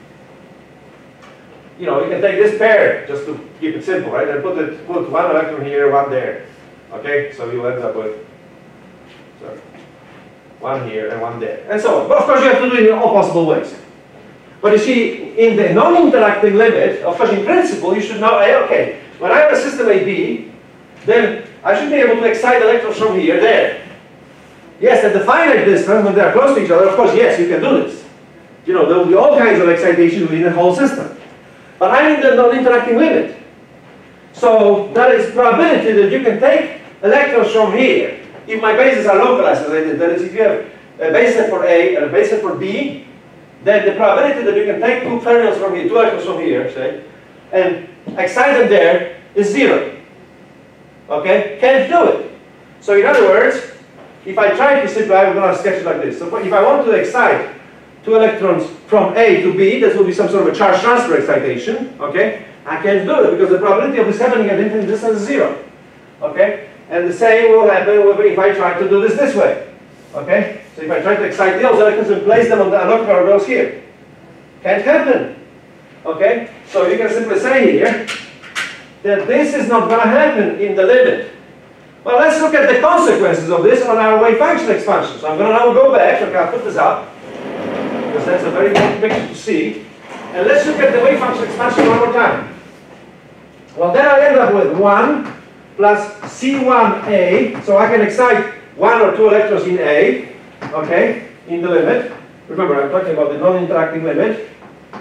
you know, you can take this pair, just to keep it simple, right? And put it, put one electron here, one there. Okay? So you end up with, sorry, one here and one there, and so on. But of course, you have to do it in all possible ways. But you see, in the non-interacting limit, of course, in principle, you should know, okay, when I have a system A B, then I should be able to excite electrons from here, there. Yes, at the finite distance, when they are close to each other, of course, yes, you can do this. You know, there will be all kinds of excitation within the whole system. But I'm in the non-interacting limit. So there is probability that you can take electrons from here. If my bases are localized, as I did, that is, if you have a base set for A and a base set for B, then the probability that you can take two fermions from here, two electrons from here, say, and excite them there is zero. Okay? Can't do it. So in other words, if I try to simplify, I'm going to sketch it like this. So if I want to excite two electrons from A to B, this will be some sort of a charge transfer excitation. Okay? I can't do it because the probability of this happening at infinite distance is zero. Okay? And the same will happen if I try to do this this way. Okay? So if I try to excite those electrons and place them on the unoccupied orbitals here, can't happen. Okay? So you can simply say here that this is not going to happen in the limit. Well, let's look at the consequences of this on our wave function expansion. So I'm going to now go back. Okay, I'll put this up because that's a very important picture to see. And let's look at the wave function expansion one more time. Well, then I end up with one plus C one A. So I can excite one or two electrons in A. Okay, in the limit. Remember, I'm talking about the non-interacting limit.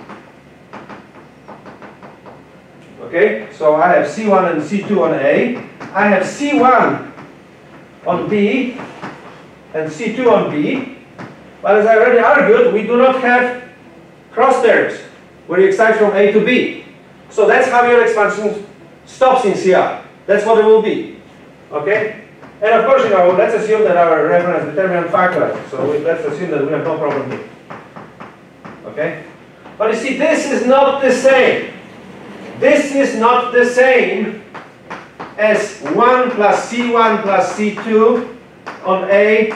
Okay, so I have C one and C two on A. I have C one on B and C two on B. But as I already argued, we do not have cross terms where you excite from A to B. So that's how your expansion stops in C I. That's what it will be. Okay? And of course, you know, let's assume that our reference determinant factorizes. So we, let's assume that we have no problem here. Okay? But you see, this is not the same. This is not the same as one plus C one plus C two on A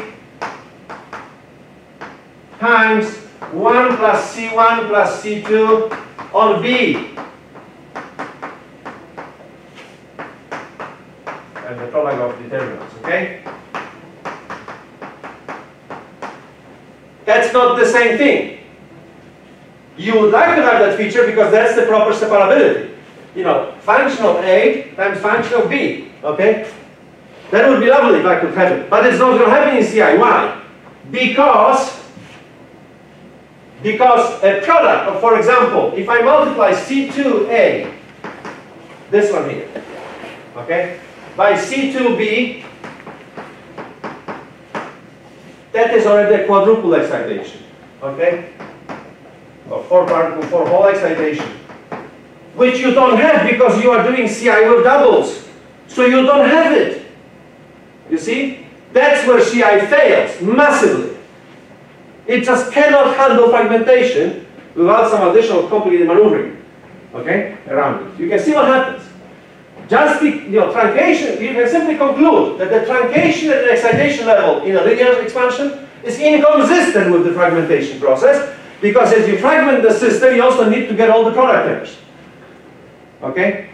times one plus C one plus C two on B. And the product of determinants, okay? That's not the same thing. You would like to have that feature because that's the proper separability. You know, function of A times function of B, okay? That would be lovely if I could have it. But it's not going to happen in C I. Why? Because, because a product of, for example, if I multiply C two A, this one here, okay, by C two B, that is already a quadruple excitation, okay? Or four particle, four hole excitation, which you don't have because you are doing C I with doubles. So you don't have it. You see? That's where C I fails massively. It just cannot handle fragmentation without some additional complicated maneuvering, okay, around it. You can see what happens. Just be, you know, truncation, you can simply conclude that the truncation at the excitation level in a linear expansion is inconsistent with the fragmentation process, because as you fragment the system, you also need to get all the product terms. Okay?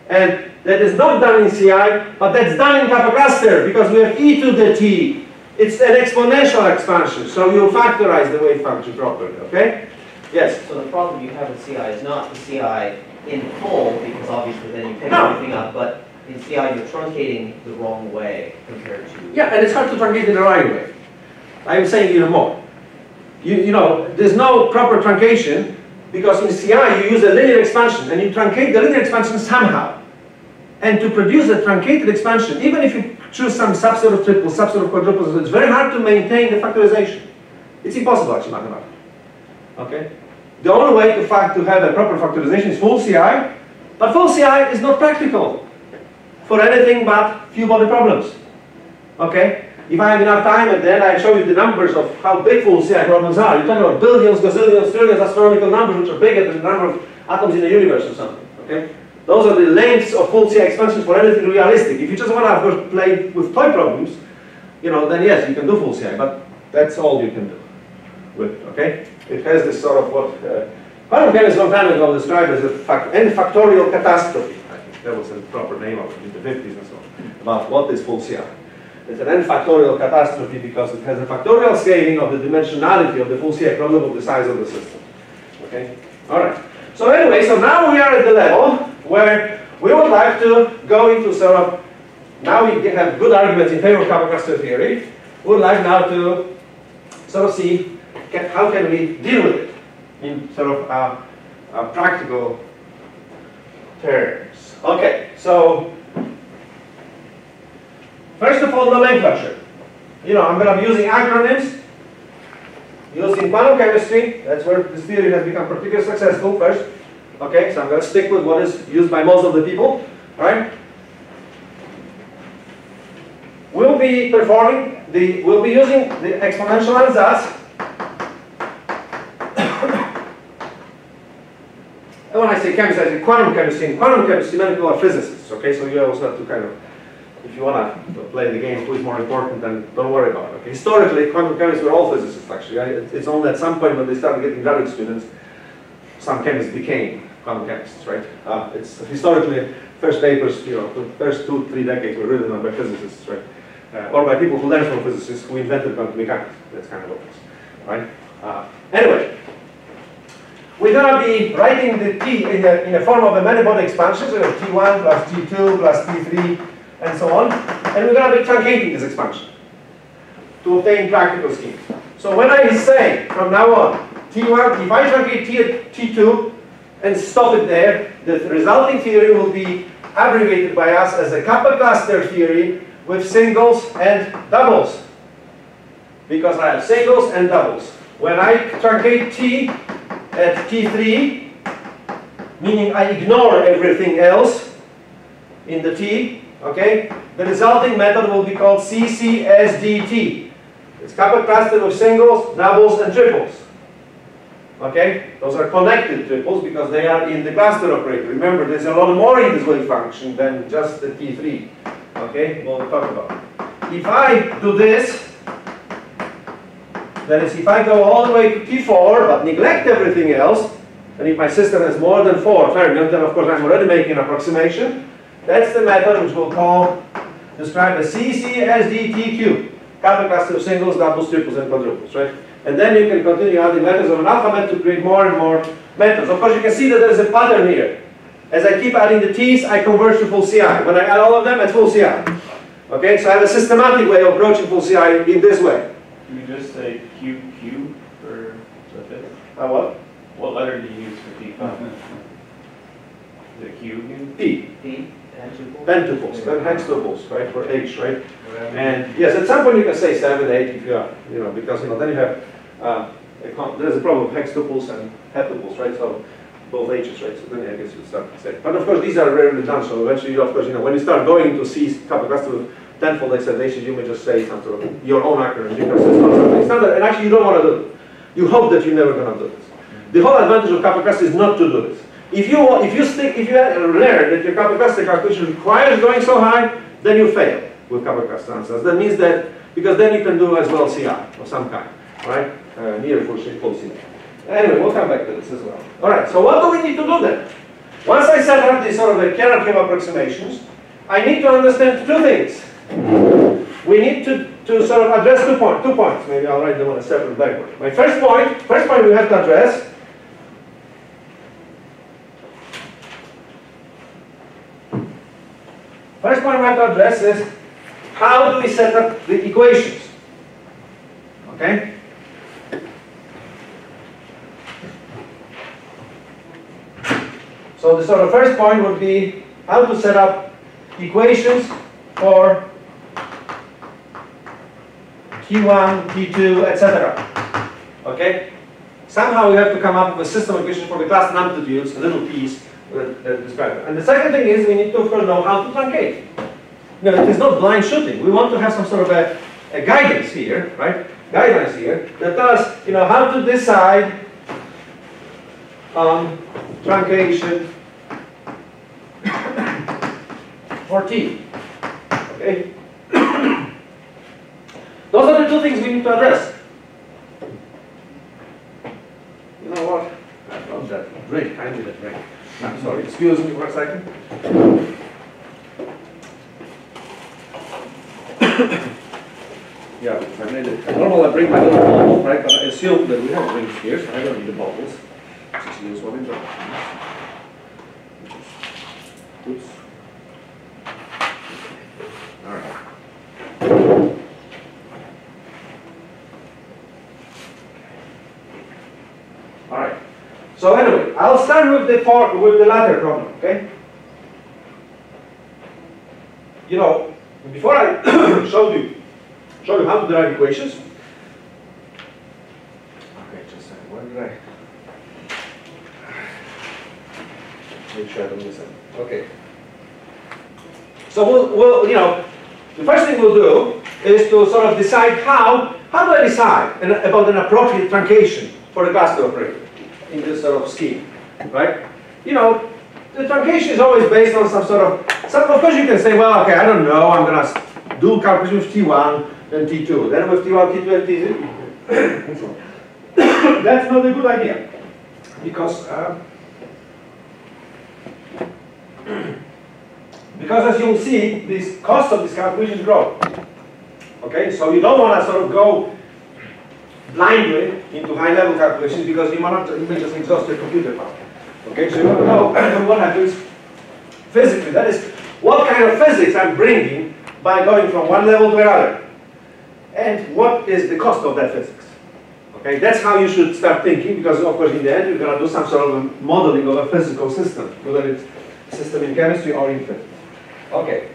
And that is not done in C I, but that's done in kappa cluster because we have e to the t. It's an exponential expansion, so you factorize the wave function properly, okay? Yes? So the problem you have with C I is not the C I in full, because obviously then you pick No. everything up, but in C I you're truncating the wrong way compared to... Yeah, and it's hard to truncate in the right way. I'm saying even more. You, you know, there's no proper truncation because in C I you use a linear expansion and you truncate the linear expansion somehow. And to produce a truncated expansion, even if you choose some subset of triples, subset of quadruples, it's very hard to maintain the factorization. It's impossible actually mathematically. Okay? The only way to, fact, to have a proper factorization is full C I, but full C I is not practical for anything but few body problems. Okay? If I have enough time and then I show you the numbers of how big full C I problems are, you're talking about billions, gazillions, trillions astronomical numbers which are bigger than the number of atoms in the universe or something. Okay? Those are the lengths of full C I expansions for anything realistic. If you just want to, of course, play with toy problems, you know, then yes, you can do full C I, but that's all you can do with, okay? It has this sort of what uh, quantum chemists a long time ago described as a fact, n factorial catastrophe. I think that was the proper name of it in the fifties and so on, about what is full C I. It's an n factorial catastrophe because it has a factorial scaling of the dimensionality of the full C I problem of the size of the system. Okay? All right. So anyway, so now we are at the level where we would like to go into sort of, now we have good arguments in favor of kappa cluster theory. We would like now to sort of see can, how can we deal with it in sort of uh, uh, practical terms. Okay, so first of all, nomenclature. You know, I'm going to be using acronyms. Using quantum chemistry, that's where this theory has become particularly successful first. Okay, so I'm going to stick with what is used by most of the people. Right? We'll be performing the, we'll be using the exponential ansatz. And when I say chemistry, I say quantum chemistry. In quantum chemistry, many people are physicists. Okay, so you also have to kind of, if you want to play the game, who is more important, then don't worry about it. Okay? Historically, quantum chemists were all physicists, actually. It's only at some point when they started getting graduate students, some chemists became quantum chemists, right? Uh, it's historically, first papers, you know, the first two, three decades were written by physicists, right? Uh, or by people who learned from physicists who invented quantum mechanics. That's kind of what it is, right? Uh, anyway, we're going to be writing the T in the, in the form of a many-body expansion, so T one plus T two plus T three, and so on, and we're going to be truncating this expansion to obtain practical schemes. So when I say, from now on, T one, if I truncate T at T two and stop it there, the resulting theory will be abbreviated by us as a kappa cluster theory with singles and doubles. Because I have singles and doubles. When I truncate T at T three, meaning I ignore everything else in the T, okay, the resulting method will be called C C S D T. It's kappa cluster with singles, doubles, and triples. Okay, those are connected triples because they are in the cluster operator. Remember, there's a lot more in this wave function than just the T three. Okay, we'll talk about it. If I do this, that is, if I go all the way to T four but neglect everything else, and if my system has more than four fermions, then of course I'm already making an approximation. That's the method which we'll call, describe as C C S D T Q. Kappa cluster of singles, doubles, triples, and quadruples, right? And then you can continue adding letters of an alphabet to create more and more methods. Of course, you can see that there's a pattern here. As I keep adding the T's, I converge to full C I. When I add all of them, it's full C I. Okay, so I have a systematic way of approaching full C I in this way. Do you just say Q Q for the fifth? Uh, what? What letter do you use for T five? Is it Q again? P. P, pentuples. Pentuples, then hextuples, right, for H, right? And yes, at some point you can say seven, eight if you are, you know, because, you know, then you have, uh, a there's a problem of hextuples and heptuples, right? So both H's, right? So then I guess you start to say. But of course, these are rarely done, so eventually, of course, you know, when you start going to C kappa cluster with tenfold excitation, you may just say some sort of your own acronym because it's not something standard, and actually you don't want to do it. You hope that you're never going to do this. The whole advantage of kappa cluster is not to do this. If you if you stick if you learn that your kappa cluster calculation requires going so high, then you fail with kappa cluster ansatz. That means that because then you can do as well C I of some kind, right? Uh, near full full C I. Anyway, we'll come back to this as well. All right. So what do we need to do then? Once I set up this sort of a hierarchy of approximations, I need to understand two things. We need to, to sort of address two, point, two points. Maybe I'll write them on a separate blackboard. My first point, first point we have to address First point we have to address is how do we set up the equations? Okay? So the sort of first point would be how to set up equations for T one, T two, et cetera. Okay? Somehow we have to come up with a system of equations for the cluster amplitudes, the little piece that, that describe it. And the second thing is we need to, of course, know how to truncate. You know, it is not blind shooting. We want to have some sort of a, a guidance here, right? Guidelines here that tell us, you know, how to decide on truncation for T. Okay? Those are the two things we need to address. You know what? I love that drink. I need a drink. I'm sorry. Excuse me for a second. Yeah, I made it. Normally I bring my little bottle, right? But I assume that we have drinks here, so I don't need the bottles. Just use one in the. Oops. All right. All right. So anyway, I'll start with the for, with the latter problem. Okay. You know, before I showed you show you how to derive equations. Okay, just a second. Where did I? Make sure I don't miss it. Okay. So we'll, we'll, you know, the first thing we'll do is to sort of decide how, how do I decide an, about an appropriate truncation for the cluster operator in this sort of scheme, right? You know, the truncation is always based on some sort of, some, of course you can say, well, okay, I don't know, I'm going to do calculation with T one, then T two, then with T one, T two, and T three. That's not a good idea, because uh, because as you'll see, this cost of these calculations grow. Okay, so you don't want to sort of go blindly into high-level calculations because you might not, you may just exhaust your computer power. Okay, so you want to know what happens physically. That is, what kind of physics I'm bringing by going from one level to another, and what is the cost of that physics. Okay, that's how you should start thinking, because of course in the end you're going to do some sort of a modeling of a physical system, whether it's a system in chemistry or in physics. Okay,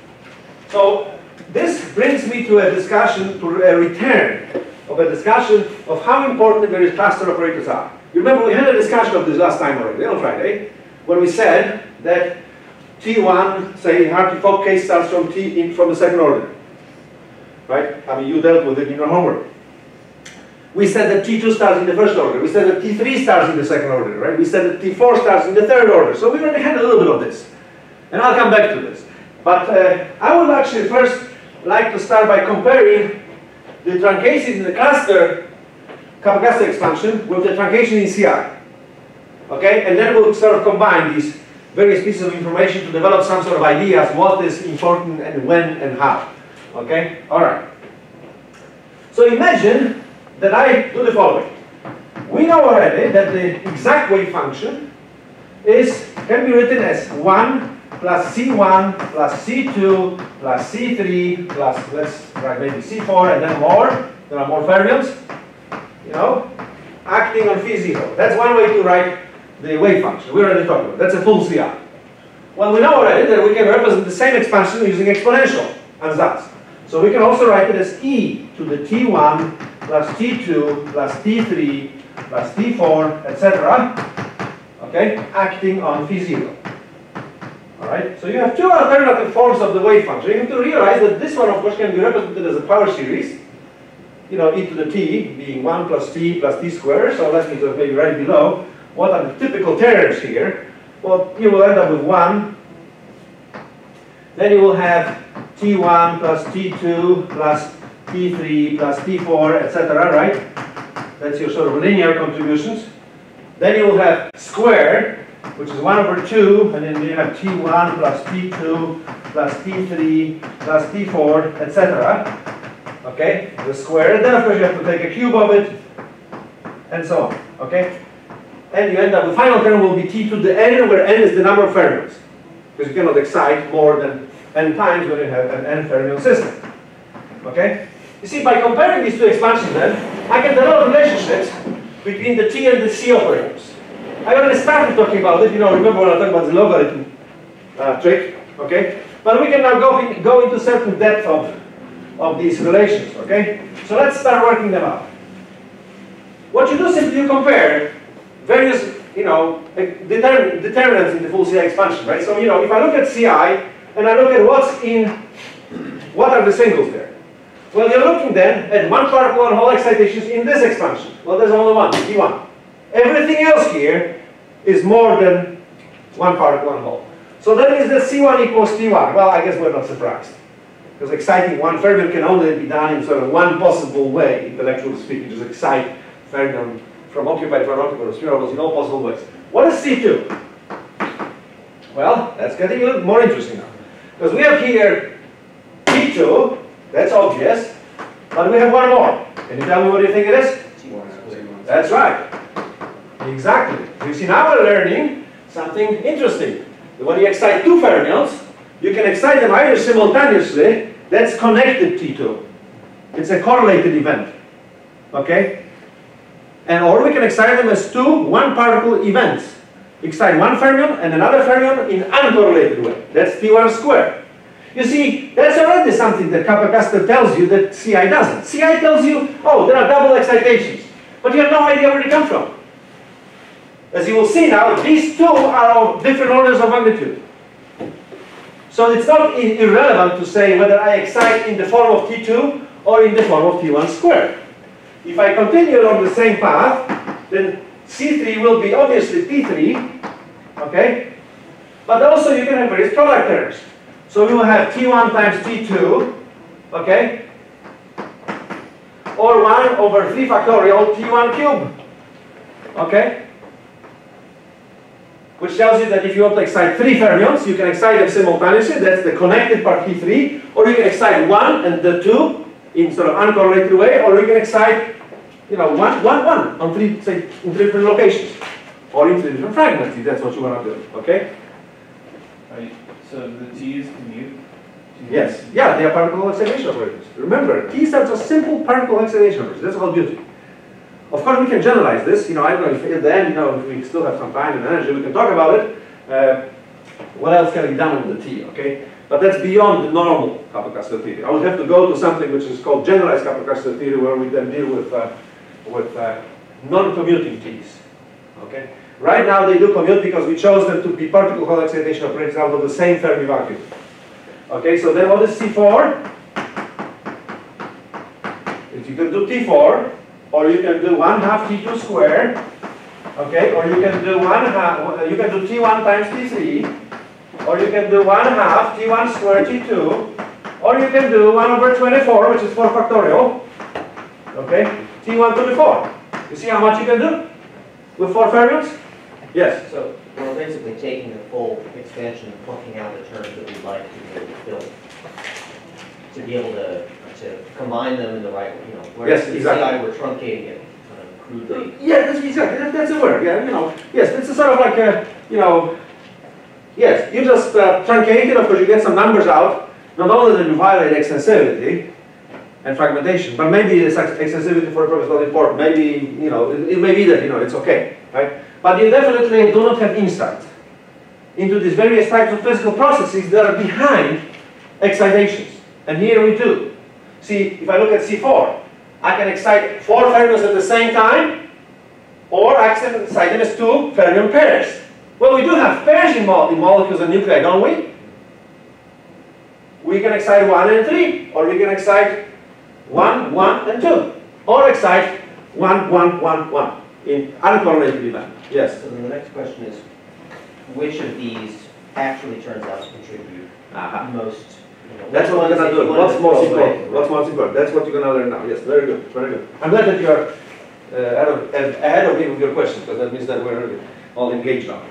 so this brings me to a discussion, to a return of a discussion of how important the various cluster operators are. You remember we had a discussion of this last time already, on Friday, when we said that T one, say in Hartree-Fock case, starts from T in, from the second order. Right? I mean, you dealt with it in your homework. We said that T two starts in the first order. We said that T three starts in the second order, right? We said that T four starts in the third order. So we already had a little bit of this. And I'll come back to this. But uh, I would actually first like to start by comparing the truncation in the cluster, couple cluster expansion, with the truncation in C I. Okay? And then we'll sort of combine these various pieces of information to develop some sort of ideas what is important and when and how. Okay? Alright. So imagine that I do the following. We know already that the exact wave function is can be written as one plus C one plus C two plus C three plus, let's write maybe C four and then more. There are more fermions, you know, acting on phi zero. That's one way to write the wave function. We already talked about it. That's a full C I. Well, we know already that we can represent the same expansion using exponential ansatz. So we can also write it as e to the T one plus T two plus T three plus T four, et cetera. Okay, acting on phi zero. All right. So you have two alternative forms of the wave function. You have to realize that this one, of course, can be represented as a power series. You know, e to the t being one plus t plus t squared. So let me just maybe right below. What are the typical terms here? Well, you will end up with one. Then you will have T one plus T two plus T three plus T four, et cetera, right? That's your sort of linear contributions. Then you will have squared which is one over two, and then you have T one plus T two plus T three plus T four, et cetera. Okay, the square, and then of course you have to take a cube of it, and so on. Okay, and you end up, the final term will be T to the n, where n is the number of fermions, because you cannot excite more than n times when you have an n fermion system. Okay, you see, by comparing these two expansions, then I can develop relationships between the T and the C operators. I already started talking about it, you know, remember when I talked about the logarithm uh, trick, okay? But we can now go, in, go into certain depth of, of these relations, okay? So let's start working them out. What you do simply, you compare various, you know, determin determinants in the full C I expansion, right? So, you know, if I look at C I, and I look at what's in, what are the singles there? Well, you're looking then at one particle and whole excitations in this expansion. Well, there's only one, T one. Everything else here is more than one particle and whole. So that means that C one equals T one. Well, I guess we're not surprised. Because exciting one fermion can only be done in sort of one possible way, intellectually speaking, just excite fermion from occupied to unoccupied spirals in all possible ways. What is C two? Well, that's getting a little more interesting now. Because we have here T two, that's obvious, but we have one more. Can you tell me what you think it is? T one squared. That's right. Exactly. You see, now we're learning something interesting. When you excite two fermions, you can excite them either simultaneously, that's connected T two. It's a correlated event. Okay? And or we can excite them as two one-particle events. Excite one fermion and another fermion in uncorrelated way. That's T one squared. You see, that's already something that Kappa-Caster tells you that C I doesn't. C I tells you, oh, there are double excitations. But you have no idea where they come from. As you will see now, these two are of different orders of magnitude. So it's not irrelevant to say whether I excite in the form of T two or in the form of T one squared. If I continue along the same path, then C three will be obviously T three, okay? But also you can have various product terms. So we will have T one times T two, okay? Or one over three factorial T one cube, okay? Which tells you that if you want to excite three fermions, you can excite them simultaneously, that's the connected part T three, or you can excite one and the two in sort of uncorrelated way, or you can excite, you know, one, one, one on three, say, in three different locations, or in three different fragments, if that's what you want to do, okay? Right. So the T's commute? Yes, yeah, they are particle excitation operators. Remember, T stands for simple particle excitation operators, that's all beauty. Of course, we can generalize this. You know, I don't know if at the end, you know, if we still have some time and energy, we can talk about it. Uh, what else can be done with the T, okay? But that's beyond the normal Kappa-Caster theory. I would have to go to something which is called generalized Kappa-Caster theory, where we then deal with uh, with uh, non-commuting T's, okay? Right now, they do commute because we chose them to be particle Hall excitation operators out of the same Fermi vacuum. Okay, so then what is C four? If you can do T four, or you can do one half T two squared, okay, or you can do one half, you can do T one times T three, or you can do one half T one squared T two, or you can do one over twenty-four, which is four factorial, okay, T one to the four. You see how much you can do with four fermions? Yes. So we're basically taking the full expansion and plucking out the terms that we'd like to be able to fill, to be able to to combine them in the right, you know, whereas yes, exactly. C I we're truncating it kind of crudely. Yeah, that's exactly, that, that's the word, yeah, you know, yes, it's a sort of like a, you know, yes, you just uh, truncate it, of course you get some numbers out, not only that you violate extensivity and fragmentation, but maybe it's extensivity for a purpose not important, maybe, you know, it, it may be that, you know, it's okay, right? But you definitely do not have insight into these various types of physical processes that are behind excitations, and here we do. See, if I look at C four, I can excite four fermions at the same time, or I can excite them as two fermion pairs. Well, we do have pairs in, mo in molecules and nuclei, don't we? We can excite one and three, or we can excite one, one, and two, or excite one, one, one, one in uncorrelated event. Yes. So then the next question is, which of these actually turns out to contribute uh-huh. most? You know, that's what we're going to do. What's most important? What's most important? That's what you're going to learn now. Yes, very good, very good. I'm glad that you are uh, ahead, of, ahead of me with your questions, because that means that we're all engaged now, fully.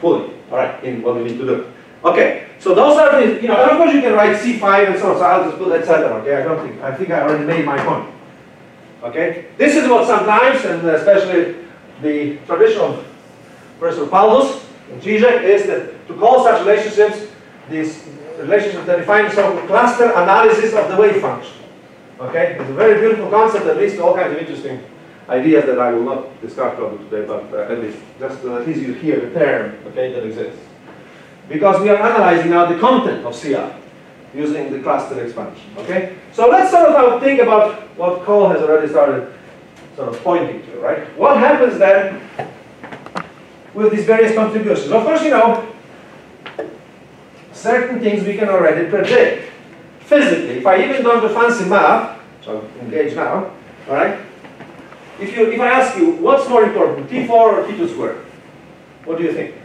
All right, in what we need to do. Okay, so those are the, you know, and of course you can write C five and so on, so I'll just put et cetera. Okay, I don't think, I think I already made my point. Okay, this is what sometimes, and especially the traditional Professor Paulus and Piecuch, is that to call such relationships, these relationships that define so-called cluster analysis of the wave function. Okay, it's a very beautiful concept that leads to all kinds of interesting ideas that I will not discuss probably today, but uh, at least just uh, at least you hear the term, okay, that exists. Because we are analyzing now the content of C I using the cluster expansion. Okay, so let's sort of now think about what Cole has already started sort of pointing to, right? What happens then with these various contributions? Of course, you know, certain things we can already predict physically. If I even don't do fancy math, which I'll engage now, all right? If you, if I ask you, what's more important, T four or T two squared? What do you think?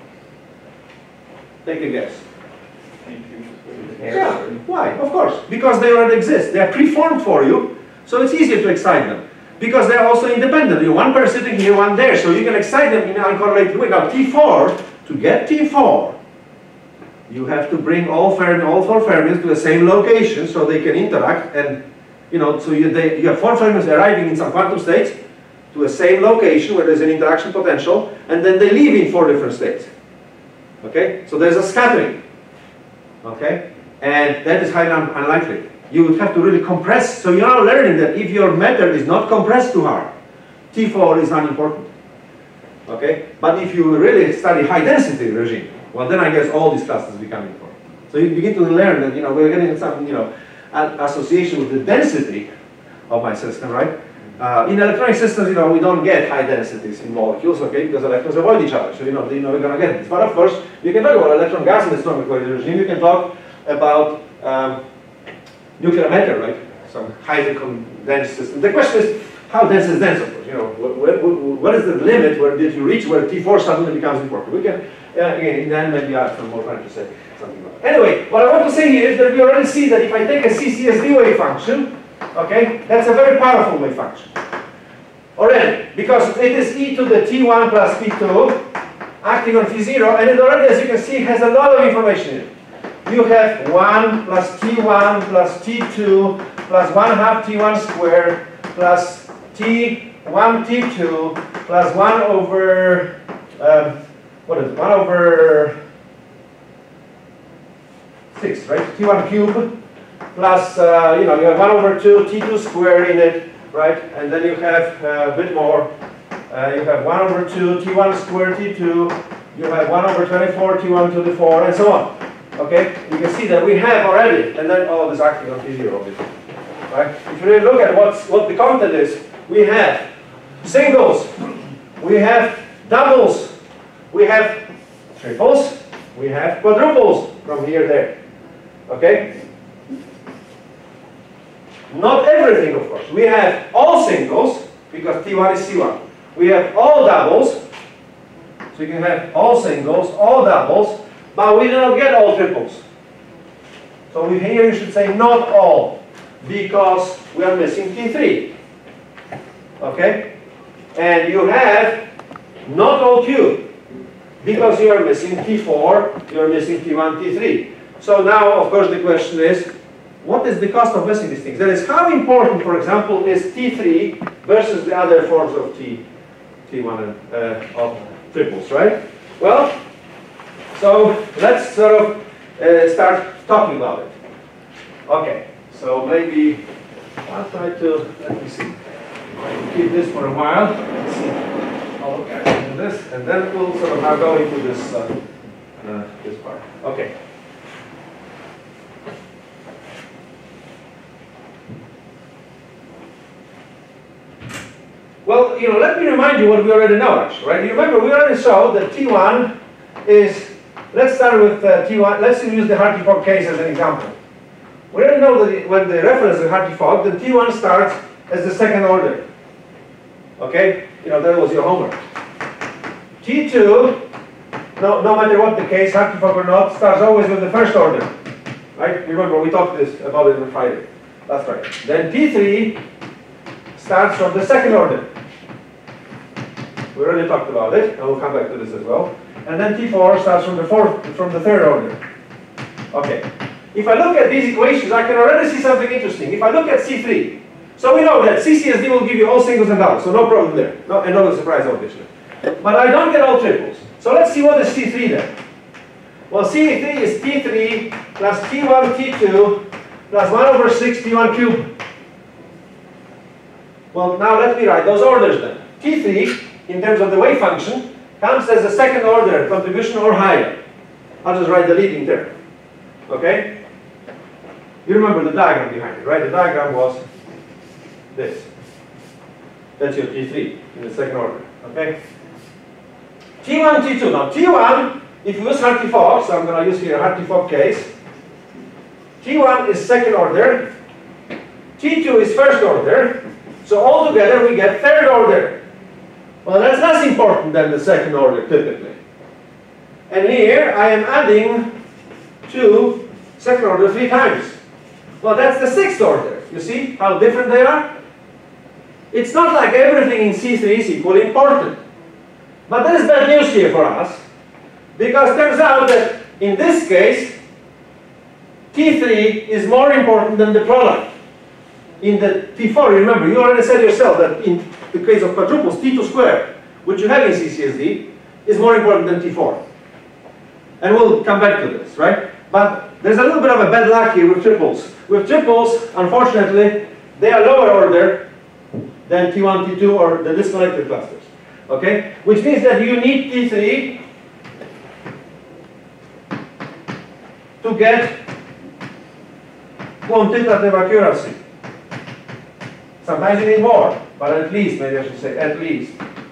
Take a guess. Yeah, why? Of course, because they already exist. They are preformed for you, so it's easier to excite them. Because they are also independent. You one pair sitting here, one there, so you can excite them in an uncorrelated way. Now, T four, to get T four, you have to bring all fermi, all four fermions to the same location so they can interact, and you know, so you, they, you have four fermions arriving in some quantum states to the same location where there's an interaction potential, and then they leave in four different states. Okay, so there's a scattering. Okay, and that is highly un unlikely. You would have to really compress. So you're now learning that if your method is not compressed too hard, T four is unimportant. Okay, but if you really study high density regime, well, then I guess all these clusters become important. So you begin to learn that, you know, we're getting some, you know, an association with the density of my system, right? Uh, in electronic systems, you know, we don't get high densities in molecules, okay, because electrons avoid each other. So, you know, you know we're going to get this. But of course, you can talk about electron gas in the strong equality regime. You can talk about um, nuclear matter, right? Some highly condensed system. The question is, how dense is dense, of course? You know, what, what, what is the limit where did you reach where T four suddenly becomes important? We can, uh, again, then maybe I have some more time to say something about it. Anyway, what I want to say here is that we already see that if I take a C C S D wave function, okay, that's a very powerful wave function. Already, because it is e to the T one plus T two acting on Phi zero, and it already, as you can see, has a lot of information in it. You have one plus T one plus T two plus one half T one squared plus T one T two plus one over, um, what is it, one over six, right? T one cubed plus, uh, you know, you have one over two T two squared in it, right? And then you have uh, a bit more. Uh, you have one over two T one squared T two. You have one over twenty-four T one to the four, and so on. Okay? You can see that we have already, and then all this acting on T zero, obviously. Right? If you really look at what's, what the content is, we have singles, we have doubles, we have triples, we have quadruples from here there. Okay? Not everything, of course. We have all singles, because T one is C one. We have all doubles, so you can have all singles, all doubles, but we do not get all triples. So we, here you should say not all, because we are missing T three. Okay? And you have not all cubed, because you are missing T four, you are missing T one, T three. So now, of course, the question is, what is the cost of missing these things? That is, how important, for example, is T three versus the other forms of T, T1 and uh, of triples, right? Well, so let's sort of uh, start talking about it. Okay, so maybe I'll try to, let me see, keep this for a while. Let's see how I can do this, and then we'll sort of now go into this, uh, uh, this part. Okay. Well, you know, let me remind you what we already know, actually, right? You remember, we already saw that T one is, let's start with uh, T one, let's use the Hartree-Fock case as an example. We already know that when the reference is Hartree-Fock, the T one starts as the second order. Okay? You know, that was your homework. T two, no, no matter what the case, Hartree-Fock or not, starts always with the first order. Right? Remember, we talked this about it on Friday. That's right. Then T three starts from the second order. We already talked about it, and we'll come back to this as well. and then T four starts from the fourth, from the third order. Okay. If I look at these equations, I can already see something interesting. If I look at C three, so we know that C C S D will give you all singles and doubles, so no problem there. No, and no surprise, obviously. But I don't get all triples. So let's see what is C three then. Well, C three is T three plus T one T two plus one over six T one cubed. Well, now let me write those orders then. T three, in terms of the wave function, comes as a second order contribution or higher. I'll just write the leading term. Okay? You remember the diagram behind it, right? The diagram was this. That's your T three in the second order. Okay? T one, T two. Now T one, if you use Hartree-Fock, so I'm going to use here a Hartree-Fock case. T one is second order. T two is first order. So altogether we get third order. Well, that's less important than the second order typically. And here I am adding to second order three times. Well, that's the sixth order. You see how different they are? It's not like everything in C three is equally important. But there is bad news here for us, because it turns out that in this case, T three is more important than the product. In the T four, remember, you already said yourself that in the case of quadruples, T two squared, which you have in C C S D, is more important than T four. And we'll come back to this, right? But there's a little bit of a bad luck here with triples. With triples, unfortunately, they are lower order than T one, T two, or the disconnected clusters. Okay? Which means that you need T three to get quantitative accuracy. Sometimes you need more, but at least, maybe I should say, at least.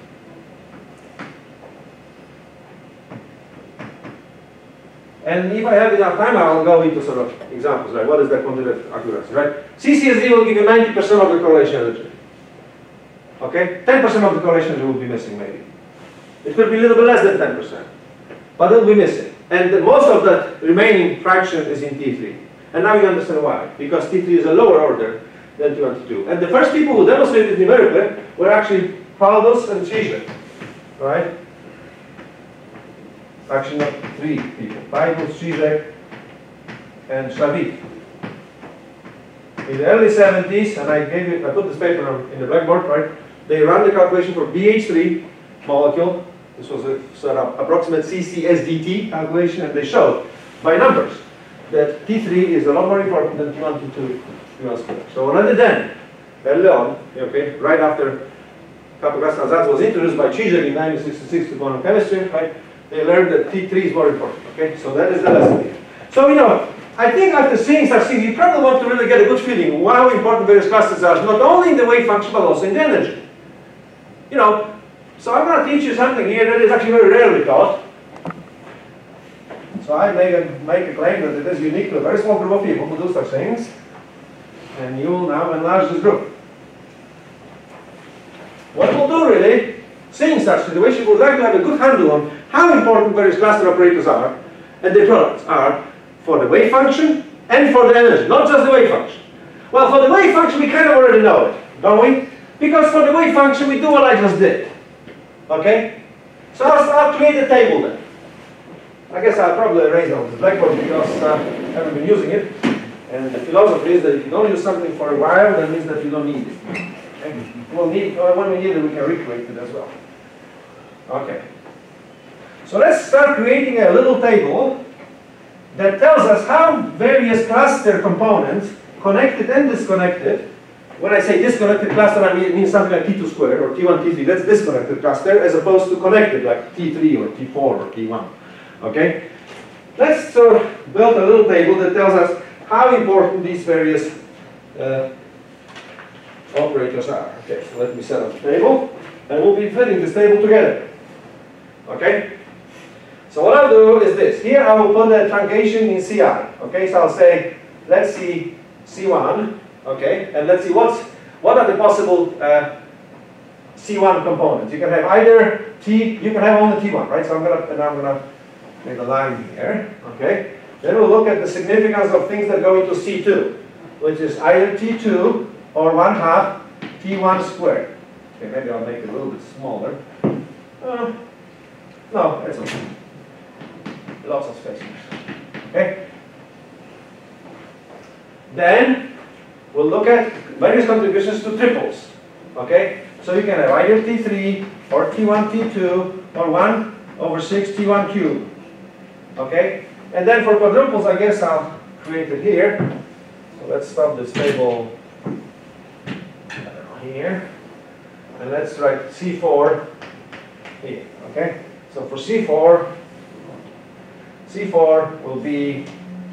And if I have enough time, I'll go into sort of examples, right? What is that quantitative accuracy, right? C C S D will give you ninety percent of the correlation energy. Okay? ten percent of the correlation energy will be missing, maybe. It could be a little bit less than ten percent. But it will be missing. And the, most of that remaining fraction is in T three. And now you understand why. Because T three is a lower order than T one, T two. And the first people who demonstrated numerically were actually Paldus and Piecuch. Right? Actually, not three people. Paldus, Piecuch, and Slavik. In the early seventies, and I gave you, I put this paper on, in the blackboard, right? They ran the calculation for B H three molecule. This was a sort of approximate C C S D T calculation, and they showed by numbers that T three is a lot more important than T one, T two, T one squared. So already then, early on, okay, right after Kappa-Grasna ansatz was introduced by Piecuch in nineteen sixty-six to quantum chemistry, right? They learned that T three is more important. Okay, so that is the lesson here. So you know, I think after seeing such things, you probably want to really get a good feeling how important various clusters are, not only in the wave function but also in the energy. You know, so I'm going to teach you something here that is actually very rarely taught. So I make a, make a claim that it is unique to a very small group of people who do such things, and you will now enlarge this group. What we'll do really, seeing such situation, we would like to have a good handle on how important various cluster operators are and their products are for the wave function and for the energy, not just the wave function. Well, for the wave function we kind of already know it, don't we? Because for the wave function we do what I just did. Okay? So I'll, I'll create a table then. I guess I'll probably erase it on the blackboard because uh, I haven't been using it. And the philosophy is that if you don't use something for a while, that means that you don't need it. Okay? We'll need, or when we need it, we can recreate it as well. Okay. So let's start creating a little table that tells us how various cluster components, connected and disconnected. When I say disconnected cluster, I mean it means something like T two squared or T one, T three. That's disconnected cluster, as opposed to connected, like T three or T four or T one. Okay? Let's uh, build a little table that tells us how important these various uh, operators are. Okay, so let me set up the table, and we'll be fitting this table together. Okay? So what I'll do is this. Here I will put a truncation in C I. Okay, so I'll say, let's see C one. Okay, and let's see what's what are the possible uh, C one components. You can have either T, you can have only T one, right? So I'm gonna and I'm gonna make a line here. Okay. Then we'll look at the significance of things that go into C two, which is either T two or one half T one squared. Okay, maybe I'll make it a little bit smaller. Uh, no, that's okay. lots of space here. Okay? Then we'll look at various contributions to triples. Okay? So you can have either T three or T one T two or one over six T one cubed. Okay? And then for quadruples, I guess I'll create it here. So let's stop this table here. And let's write C four here. Okay? So for C four, C four will be,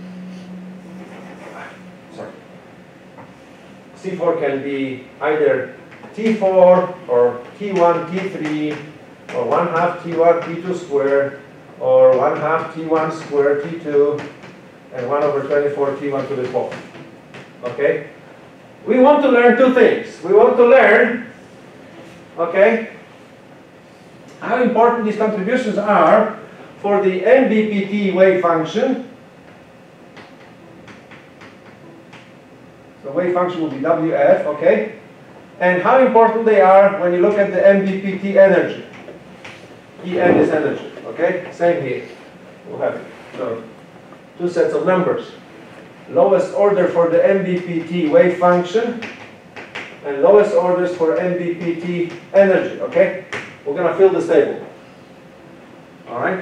sorry, C four can be either T four or T one T three or one half T one T two squared or one half T one squared T two and one over twenty-four T one to the fourth. Okay? We want to learn two things. We want to learn, okay, how important these contributions are for the M B P T wave function. So wave function will be W F, okay? And how important they are when you look at the M B P T energy. E N is energy, okay? Same here. We'll have it. So two sets of numbers. Lowest order for the M B P T wave function and lowest orders for M B P T energy, okay? We're going to fill this table. All right?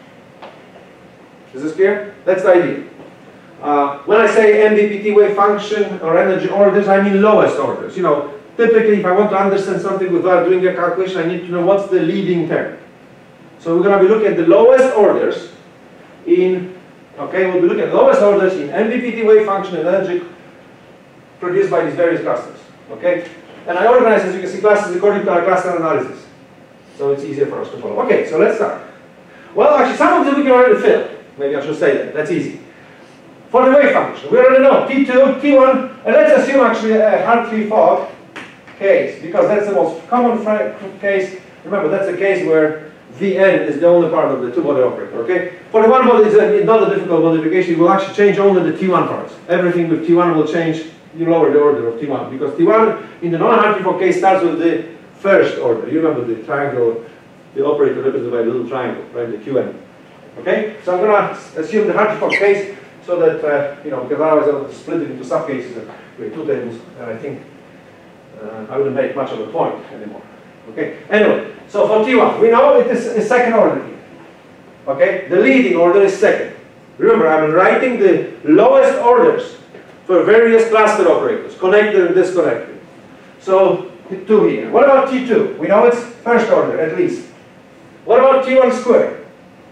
Is this clear? That's the idea. Uh, when I say M B P T wave function or energy orders, I mean lowest orders. You know, typically if I want to understand something without doing a calculation, I need to know what's the leading term. So we're going to be looking at the lowest orders in, okay, we'll be looking at lowest orders in M B P T wave function and energy produced by these various clusters. Okay? And I organize, as you can see, classes according to our cluster analysis. So it's easier for us to follow. Okay, so let's start. Well, actually, some of them we can already fill. Maybe I should say that. That's easy. For the wave function, we already know T two, T one, and let's assume actually a Hartree-Fock case, because that's the most common case. Remember, that's a case where V N is the only part of the two-body operator, okay? For the one body, it's not a difficult modification. You will actually change only the T one parts. Everything with T one will change. You lower the order of T one, because T one in the non-Hartree-Fock case starts with the first order. You remember the triangle, the operator represented by the little triangle, right, the Q N. Okay? So I'm going to assume the Hartree-Fock case so that, uh, you know, because otherwise I will split it into subcases and create two tables, and I think uh, I wouldn't make much of a point anymore. Okay? Anyway, so for T one, we know it is a second order here. Okay? The leading order is second. Remember, I'm writing the lowest orders for various cluster operators, connected and disconnected. So, two here. What about T two? We know it's first order, at least. What about T one squared?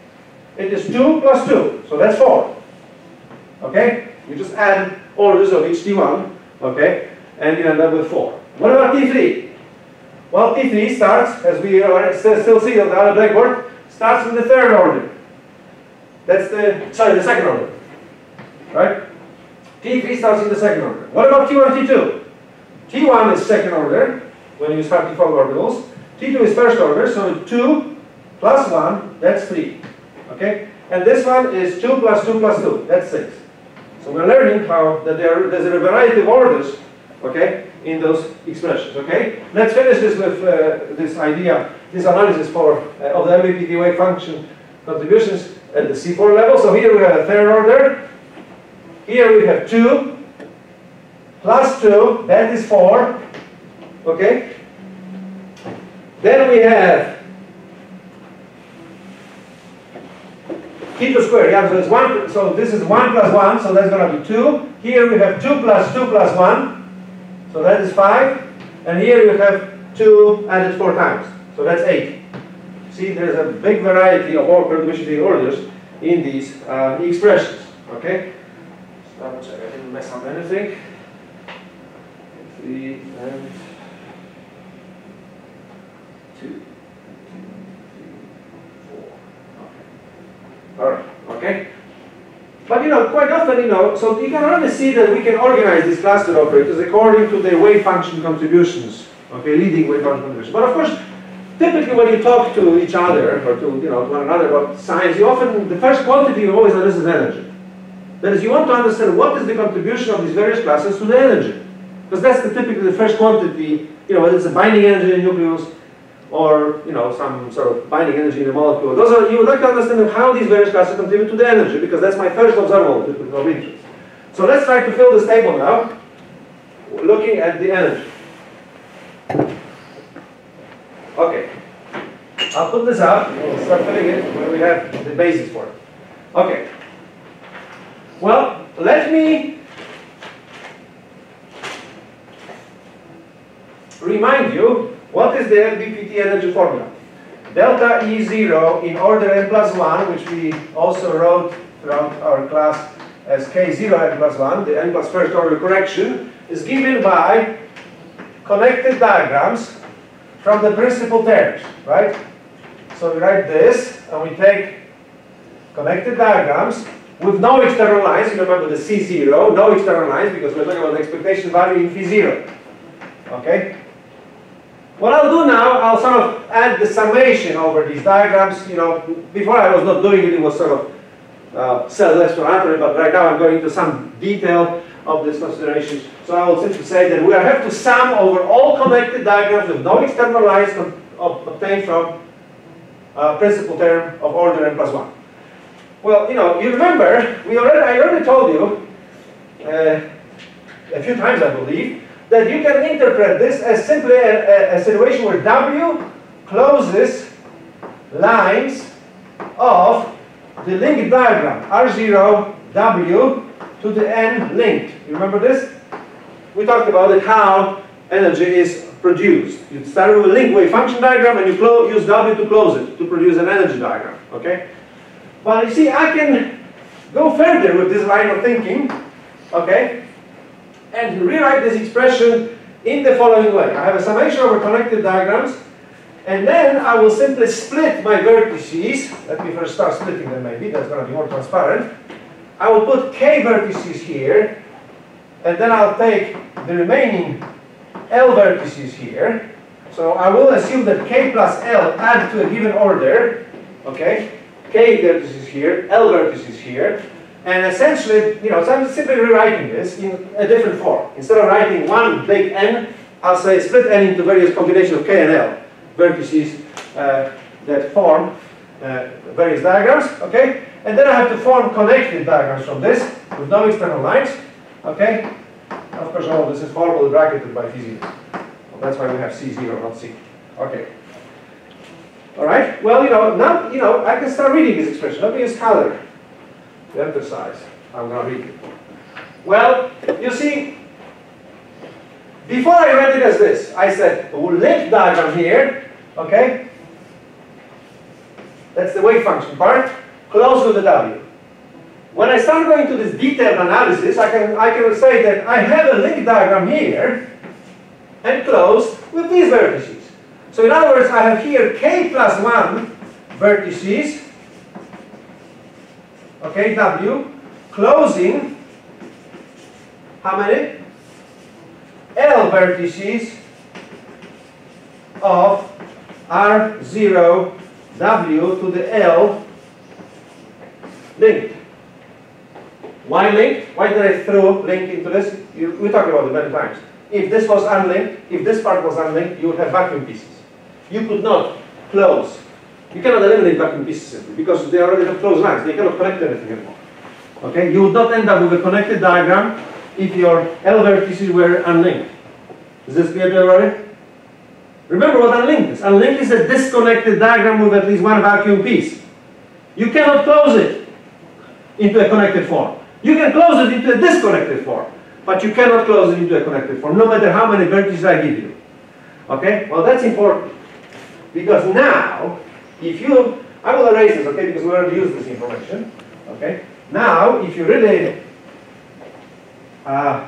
It is two plus two, so that's four. Okay? You just add orders of each T one, okay, and you end up with four. What about T three? Well, T three starts, as we are still see on the other blackboard, starts with the third order. That's the, sorry, the second order. Right? T three starts in the second order. What about T one, T two? T one is second order, when you use Hartree-Fock orbitals. T two is first order, so two plus one, that's three. Okay? And this one is two plus two plus two, that's six. So we're learning how that there, there's a variety of orders, okay, in those expressions, okay? Let's finish this with uh, this idea, this analysis for uh, of the M B P T wave function contributions at the C four level. So here we have a third order. Here we have two plus two, that is four, okay? Then we have T two squared, yeah, so it's one, so this is one plus one, so that's going to be two. Here we have two plus two plus one, so that is five. And here you have two added four times, so that's eight. See, there's a big variety of all permutation orders in these uh, expressions, okay? So double check, I didn't mess up anything. Three and two. Alright, okay? But you know, quite often, you know, so you can already see that we can organize these cluster operators according to their wave function contributions, okay, leading wave function contributions. But of course, typically when you talk to each other, or to, you know, to one another about science, you often, the first quantity you always notice is energy. That is, you want to understand what is the contribution of these various classes to the energy. Because that's the, typically the first quantity, you know, whether it's a binding energy in the nucleus, or you know, some sort of binding energy in the molecule. Those are, you would like to understand how these various classes contribute to the energy, because that's my first observable of interest. So let's try to fill this table now, looking at the energy. Okay, I'll put this up, we'll start filling it when we have the basis for it. Okay, well, let me remind you, what is the M B P T energy formula? Delta E zero in order n plus one, which we also wrote throughout our class as K zero n plus one, the n plus first order correction, is given by connected diagrams from the principal terms, right? So we write this, and we take connected diagrams with no external lines. You remember the C zero, no external lines, because we're talking about the expectation value in phi zero. Okay? What I'll do now, I'll sort of add the summation over these diagrams. You know, before I was not doing it, it was sort of uh, self-explanatory, but right now I'm going into some detail of these considerations. So I will simply say that we have to sum over all connected diagrams with no external lines obtained from uh, principal term of order n plus one. Well, you know, you remember, we already, I already told you uh, a few times, I believe, that you can interpret this as simply a, a, a situation where W closes lines of the linked diagram, R zero W to the N linked. You remember this? We talked about it, how energy is produced. You start with a linked wave function diagram and you use W to close it, to produce an energy diagram, okay? But you see, I can go further with this line of thinking, okay, and rewrite this expression in the following way. I have a summation over connected diagrams, and then I will simply split my vertices. Let me first start splitting them, maybe, that's going to be more transparent. I will put K vertices here, and then I'll take the remaining L vertices here. So I will assume that K plus L add to a given order, okay? K vertices here, L vertices here, and essentially, you know, so I'm simply rewriting this in a different form. Instead of writing one big N, I'll say split N into various combinations of K and L vertices uh, that form uh, various diagrams, okay? And then I have to form connected diagrams from this with no external lines, okay? Of course, all of this is formally bracketed by phi zero. Well, that's why we have C zero, not C. Okay. All right. Well, you know, now, you know, I can start reading this expression. Let me use color to emphasize. I'm going to read it. Well, you see, before I read it as this, I said, linked diagram here, okay? That's the wave function part, close to the W. When I start going to this detailed analysis, I can, I can say that I have a linked diagram here and closed with these vertices. So in other words, I have here K plus one vertices, okay, W, closing, how many? L vertices of R zero W to the L linked. Why linked? Why did I throw link into this? You, we talked about it many times. If this was unlinked, if this part was unlinked, you would have vacuum pieces. You could not close. You cannot eliminate vacuum pieces simply because they already have closed lines. They cannot connect anything anymore. Okay? You would not end up with a connected diagram if your L vertices were unlinked. Is this clear to everybody? Remember what unlinked is. Unlinked is a disconnected diagram with at least one vacuum piece. You cannot close it into a connected form. You can close it into a disconnected form, but you cannot close it into a connected form, no matter how many vertices I give you. Okay? Well, that's important. Because now, if you, I will erase this, okay, because we already used this information. Okay? Now, if you really uh,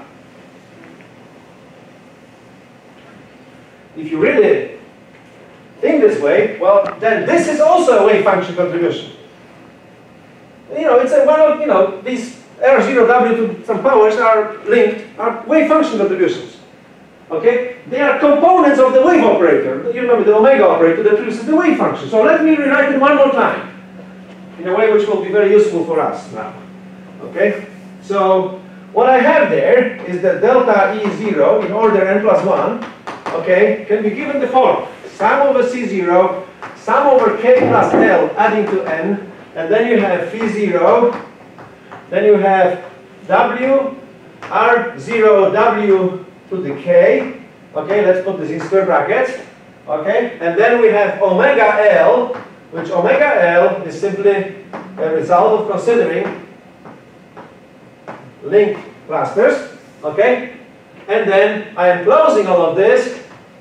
if you really think this way, well, then this is also a wave function contribution. You know, it's a one of, you know, these R zero W to some powers are linked, are wave function contributions. Okay? They are components of the wave operator. You remember the omega operator that produces the wave function. So let me rewrite it one more time in a way which will be very useful for us now. Okay? So what I have there is that delta E zero in order n plus one, okay, can be given the following. sum over C zero, sum over K plus L adding to N, and then you have phi zero, then you have W, R zero, W to the K. Okay, let's put this in square brackets. Okay, and then we have omega L, which omega L is simply a result of considering linked clusters. Okay, and then I am closing all of this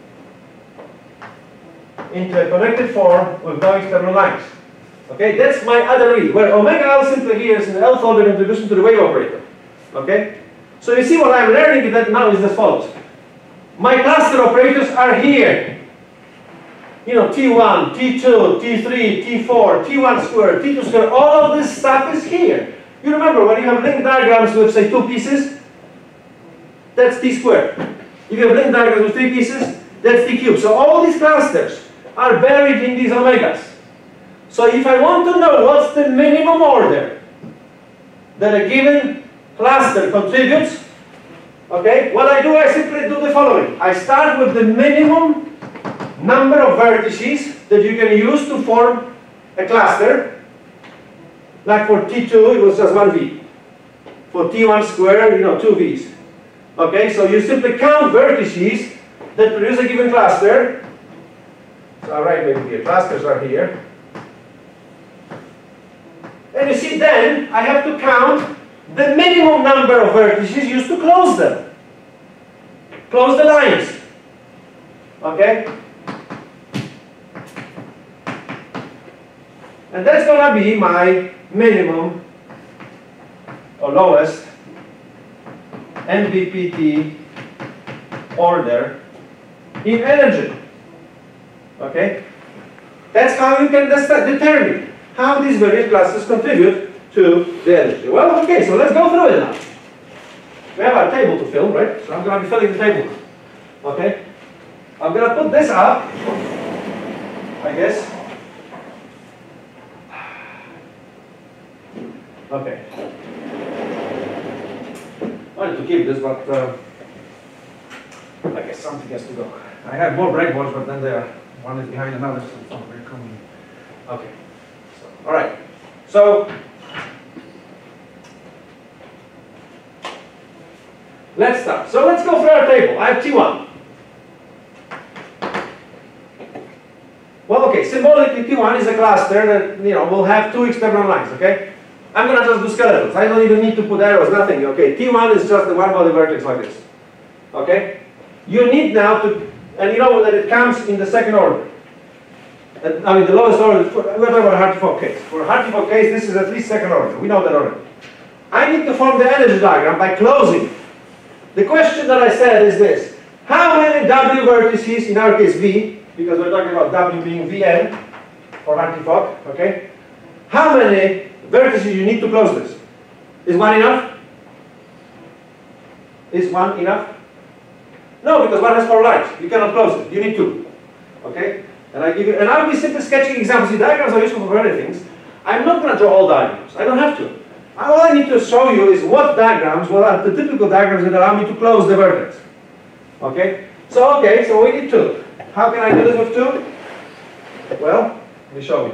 into a connected form with no external lines. Okay, that's my other E, where omega L simply here is an L-folded contribution to the wave operator. Okay, so you see what I'm learning that now is as follows. My cluster operators are here. You know, T one, T two, T three, T four, T one squared, T two squared, all of this stuff is here. You remember when you have linked diagrams with, say, two pieces, that's T squared. If you have linked diagrams with three pieces, that's T cubed. So all these clusters are buried in these omegas. So if I want to know what's the minimum order that a given cluster contributes, okay, what I do, I simply do the following. I start with the minimum number of vertices that you can use to form a cluster. Like for T two, it was just one V. For T one squared, you know, two V's. Okay, so you simply count vertices that produce a given cluster. So I'll write maybe here, clusters are here. And you see then, I have to count the minimum number of vertices used to close them. Close the lines. Okay? And that's going to be my minimum or lowest M B P T order in energy. Okay? That's how you can determine how these various classes contribute to the energy. Well, okay, so let's go through it now. We have our table to fill, right? So I'm going to be filling the table. Okay? I'm going to put this up, I guess. Okay. I wanted to keep this, but uh, I guess something has to go. I have more breakboards, but then they're one is behind another, so it's not very convenient. Okay. So, all right. So let's start. So let's go through our table. I have T one. Well, okay. Symbolically, T one is a cluster that you know will have two external lines. Okay. I'm going to just do skeletons. I don't even need to put arrows, nothing. Okay, T one is just the one body vertex like this. Okay? You need now to, and you know that it comes in the second order. And, I mean, the lowest order, for, we're talking about a Hartree-Fock case. For a Hartree-Fock case, this is at least second order. We know that already. I need to form the energy diagram by closing. The question that I said is this. How many W vertices, in our case V, because we're talking about W being V N for Hartree-Fock, okay? How many vertices you need to close this? Is one enough? Is one enough? No, because one has four lines. You cannot close it. You need two. Okay? And I give you, and I'll be simply sketching examples. The diagrams are useful for many things. I'm not going to draw all diagrams. I don't have to. All I need to show you is what diagrams, what are the typical diagrams that allow me to close the vertex. Okay? So, okay, so we need two. How can I do this with two? Well, let me show you.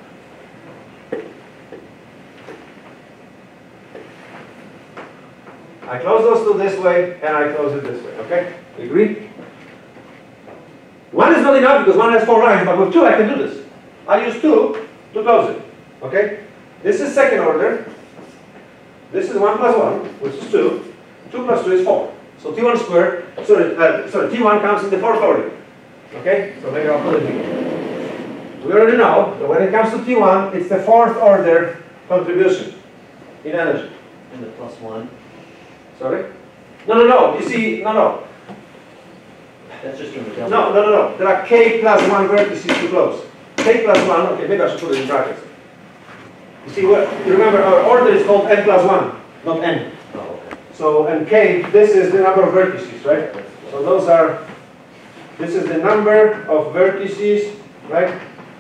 I close those two this way, and I close it this way, okay? We agree? One is not enough because one has four lines, but with two I can do this. I use two to close it, okay? This is second order. This is one plus one, which is two. two plus two is four. So T one squared, sorry, uh, sorry, T one comes in the fourth order. Okay? So maybe I'll put it here. We already know that when it comes to T one, it's the fourth order contribution in energy. And the plus one. Sorry? No, no, no. You see, no, no. That's just from the delta. No, no, no, no. There are K plus one vertices to close. K plus one, okay, maybe I should put it in brackets. You see, what? You remember our order is called N plus one, not N. Oh, okay. So, and K, this is the number of vertices, right? So those are, this is the number of vertices, right?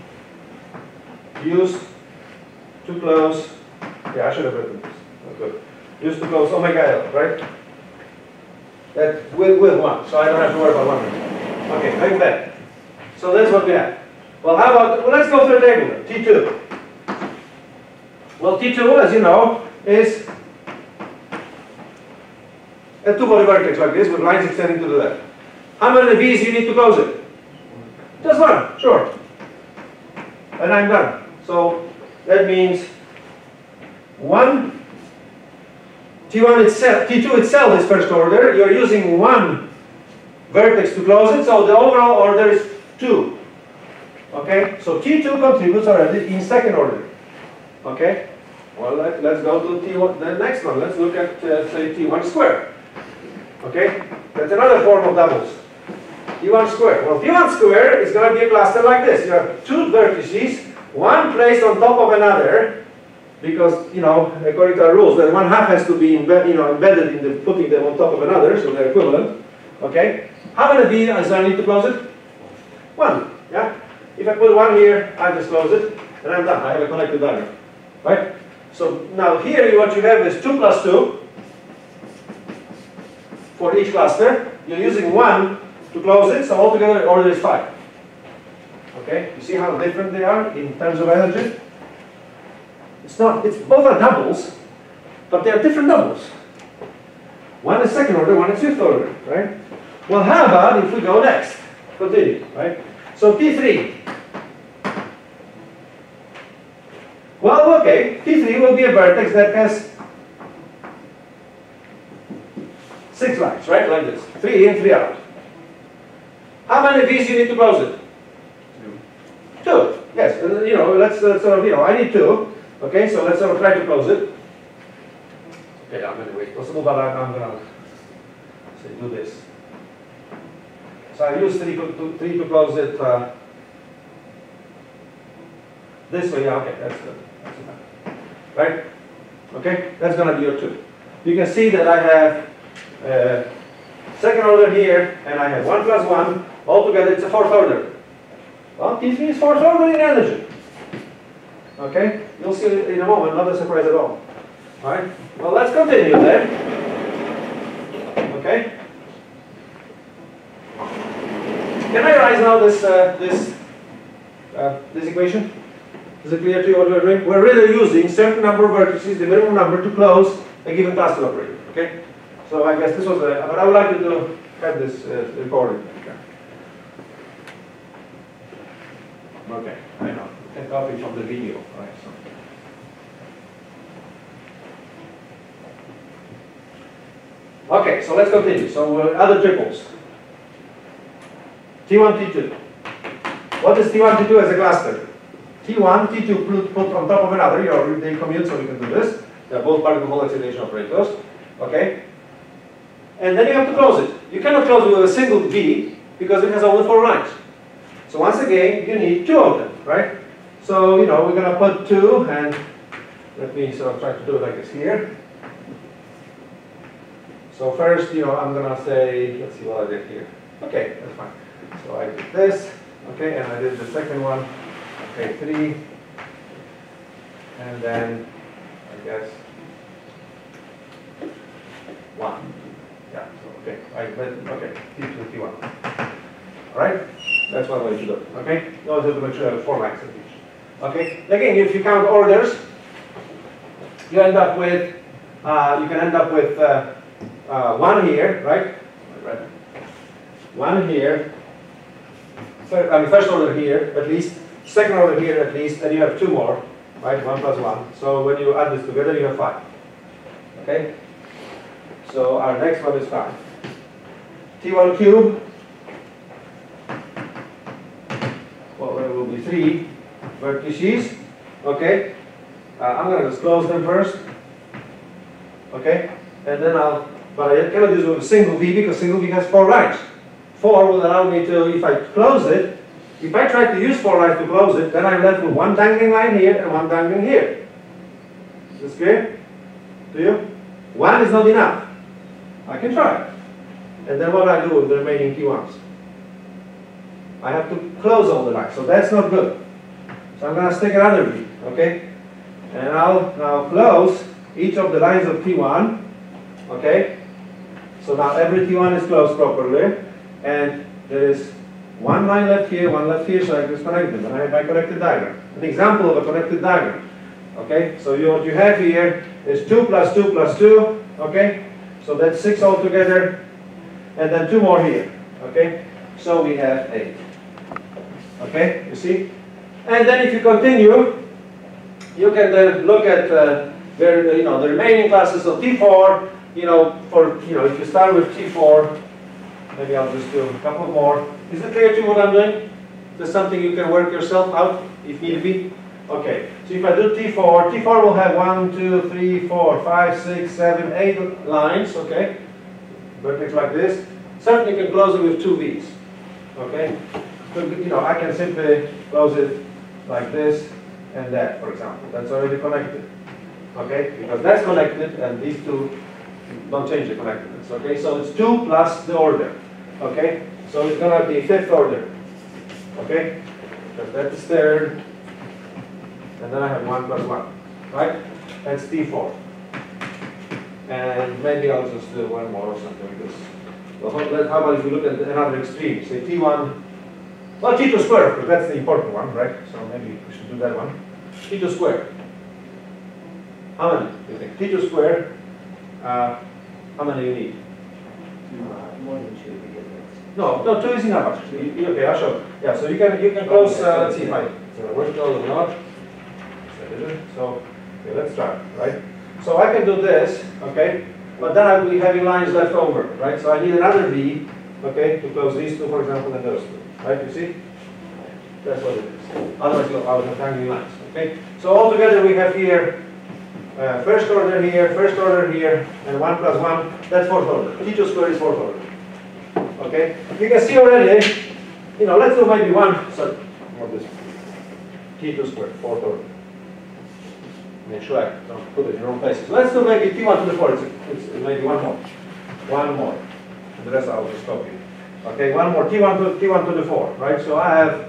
Used to close, yeah, I should have written this. Oh, good. Used to close omega L, right? That with, with one, so I don't have to worry about one. Okay, going back. So that's what we have. Well, how about, well, let's go through the table then. T two. Well, T two, as you know, is a two-body vertex like this with lines extending to the left. How many V's you need to close it? Just one, sure. And I'm done. So that means one, T one itself, T two itself is first order. You're using one vertex to close it, so the overall order is two. Okay, so T two contributes already in second order. Okay, well, let, let's go to T one, the next one. Let's look at, uh, say, T one squared. Okay, that's another form of doubles. T one squared. Well, T one squared is going to be a cluster like this. You have two vertices, one placed on top of another, because, you know, according to our rules, that one half has to be embed, you know, embedded in the putting them on top of another, so they're equivalent. Okay, how many V's do I need to close it? One. Yeah. If I put one here, I just close it, and I'm done. I have a connected diagram. Right? So now here what you have is two plus two for each cluster. You're using one to close it, so altogether the order is five. Okay? You see how different they are in terms of energy? It's not, it's both are doubles, but they are different doubles. One is second order, one is fifth order, right? Well, how about if we go next? Continue, right? So T three. Well, okay, T three will be a vertex that has six lines, right? Like this. Three in, three out. How many V's you need to close it? Two. Two. Yes, uh, you know, let's uh, sort of, you know, I need two. Okay, so let's sort of try to close it. Okay, how many ways possible, but I, I'm gonna say do this. So I use three to, three to close it uh, this way. Yeah, okay, that's good. That's enough. Right? Okay, that's going to be your two. You can see that I have uh, second order here, and I have one plus one. Altogether, it's a fourth order. Well, T three is fourth order in energy. Okay, you'll see it in a moment. Not a surprise at all. All right. Well, let's continue then. Okay. Can I write now this uh, this uh, this equation? Is it clear to you what we're doing? We're really using certain number of vertices, the minimum number, to close a given cluster operator. Okay. So I guess this was the. But I would like you to have this uh, recorded. Okay. Okay. I know. You can copy from the video, right? So. Okay. So let's continue. So uh, other triples. T one, T two. What is T one, T two as a cluster? T one, T two put, put on top of another. You know, they commute, so we can do this. They're both particle-Hall excitation operators. Okay? And then you have to close it. You cannot close it with a single V because it has only four lines. So once again, you need two of them, right? So, you know, we're going to put two, and let me sort of try to do it like this here. So first, you know, I'm going to say, let's see what I did here. Okay, that's fine. So I did this, okay, and I did the second one, okay, three, and then, I guess, one. Yeah, so, okay, I did, okay, T two, T one. All right, that's one way to do it, okay? You also have to make sure you have four lines of each. Okay, again, if you count orders, you end up with, uh, you can end up with uh, uh, one here, right? Right. One here. I mean, first order here, at least, second order here, at least, and you have two more, right? One plus one. So when you add this together, you have five. Okay? So our next one is five. T one cube. Well, there will be three vertices. Okay? Uh, I'm going to just close them first. Okay? And then I'll, but I cannot use it with a single V because single V has four lines. Four will allow me to, if I close it, if I try to use four lines to close it, then I'm left with one dangling line here and one dangling here. Is this clear to you? One is not enough. I can try. And then what I do with the remaining T ones? I have to close all the lines, so that's not good. So I'm going to stick another V, okay? And I'll now close each of the lines of T one, okay? So now every T one is closed properly. And there is One line left here, one left here, so I just connect them. And I have my connected diagram. An example of a connected diagram. Okay, so you, what you have here is two plus two plus two. Okay, so that's six altogether, and then two more here. Okay, so we have eight. Okay, you see? And then if you continue, you can then look at uh, the, you know, the remaining classes of T four. You know, for you know, if you start with T four, maybe I'll just do a couple more. Is it clear to you what I'm doing? Is this something you can work yourself out if need be? Okay. So if I do T four, T four will have one, two, three, four, five, six, seven, eight lines. Okay. Vertex like this. Certainly you can close it with two V's. Okay. So, you know, I can simply close it like this and that, for example. That's already connected. Okay, because that's connected, and these two don't change the connectedness. Okay, so it's two plus the order. Okay, so it's gonna be fifth order. Okay, because that is third, and then I have one plus one. Right? That's T four. And maybe I'll just do one more or something because. Well, how about if we look at another extreme? Say T one. Well, T two squared, because that's the important one, right? So maybe we should do that one. T two squared. How many do you think? T two squared, uh, how many do you need? Uh, more than two to get this. No, no, two is enough actually. You, okay, I'll show. Yeah, so you can you can close, uh, let's see if I work close or not. So, okay, let's try, right? So I can do this, okay, but then I will be having lines left over, right? So I need another V, okay, to close these two, for example, and those two, right? You see? That's what it is. Otherwise, you'll I'll have hanging lines, okay? So altogether we have here uh, first order here, first order here, and one plus one. That's fourth order. T two squared is fourth order. Okay? You can see already. You know, let's do maybe one. Sorry, not this. T two squared, fourth order. Make sure I don't put it in the wrong places. Let's do maybe T one to the four. It's, it's maybe one more. One more. The rest I'll just copy. Okay, one more. T one to T one to the four. Right? So I have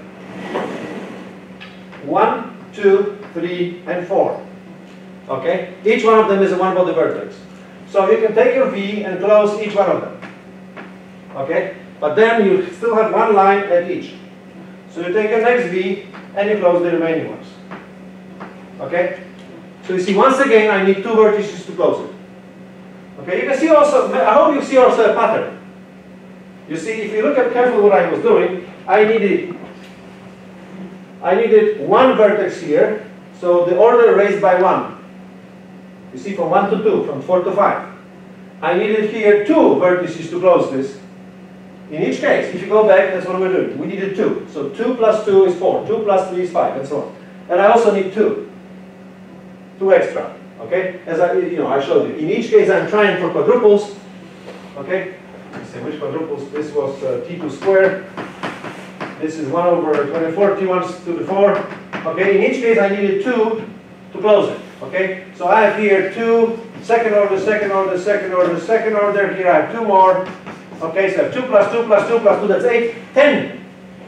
one, two, three, and four. Okay? Each one of them is a one body vertex. So you can take your V and close each one of them. Okay? But then you still have one line at each. So you take the next V and you close the remaining ones. Okay? So you see, once again, I need two vertices to close it. Okay? You can see also, I hope you see also a pattern. You see, if you look at carefully what I was doing, I needed, I needed one vertex here, so the order raised by one. You see, from one to two, from four to five. I needed here two vertices to close this. In each case, if you go back, that's what we're doing. We needed two. So two plus two is four. two plus three is five, and so on. And I also need two. Two extra. Okay? As I, you know, I showed you. In each case, I'm trying for quadruples. Okay? Let's see which quadruples. This was uh, T two squared. This is one over twenty-four. T one to the four. Okay? In each case, I needed two to close it. Okay? So I have here two, second order, second order, second order, second order. Here I have two more. Okay, so I have two plus two plus two plus two, that's eight, ten.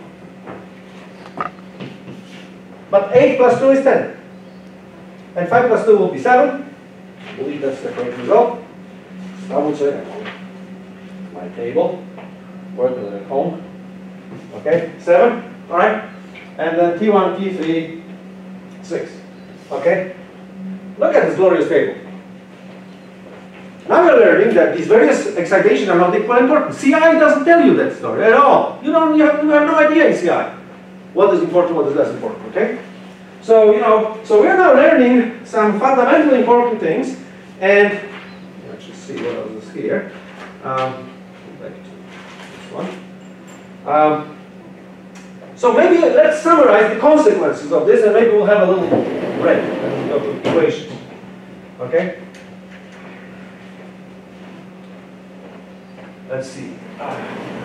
But eight plus two is ten. And five plus two will be seven. I believe that's the correct result. I would say my table, working at home. Okay, seven, alright? And then T one, T three, six. Okay? Look at this glorious table. Now we're learning that these various excitations are not equally important. C I doesn't tell you that story at all. You don't. You have, you have no idea in C I what is important, what is less important. Okay. So you know. So we are now learning some fundamentally important things, and let's just see what else is here. Um, back to this one. Um, so maybe let's summarize the consequences of this, and maybe we'll have a little break and go to equations. Okay. Let's see. Uh,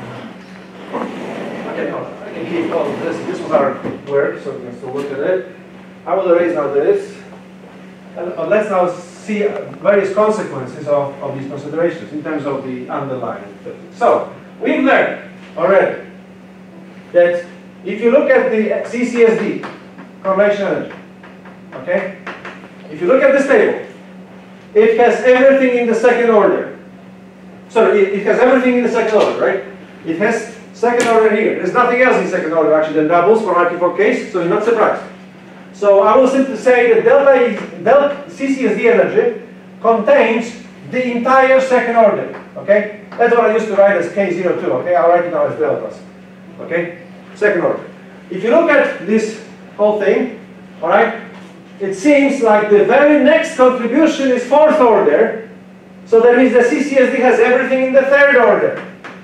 okay, no, I can keep all of this. This was our work, so we can still look at it. I will erase now this. And uh, let's now see various consequences of, of these considerations in terms of the underlying physics. So, we've learned already that if you look at the C C S D, correlation energy, okay? If you look at this table, it has everything in the second order. Sorry, it has everything in the second order, right? It has Second order here. There's nothing else in second order actually than doubles for R T four case, so you're not surprised. So I will simply say that delta, is, delta C C S D energy contains the entire second order. Okay? That's what I used to write as K zero two. Okay? I'll write it now as deltas. Okay? Second order. If you look at this whole thing, alright, it seems like the very next contribution is fourth order. So that means the C C S D has everything in the third order.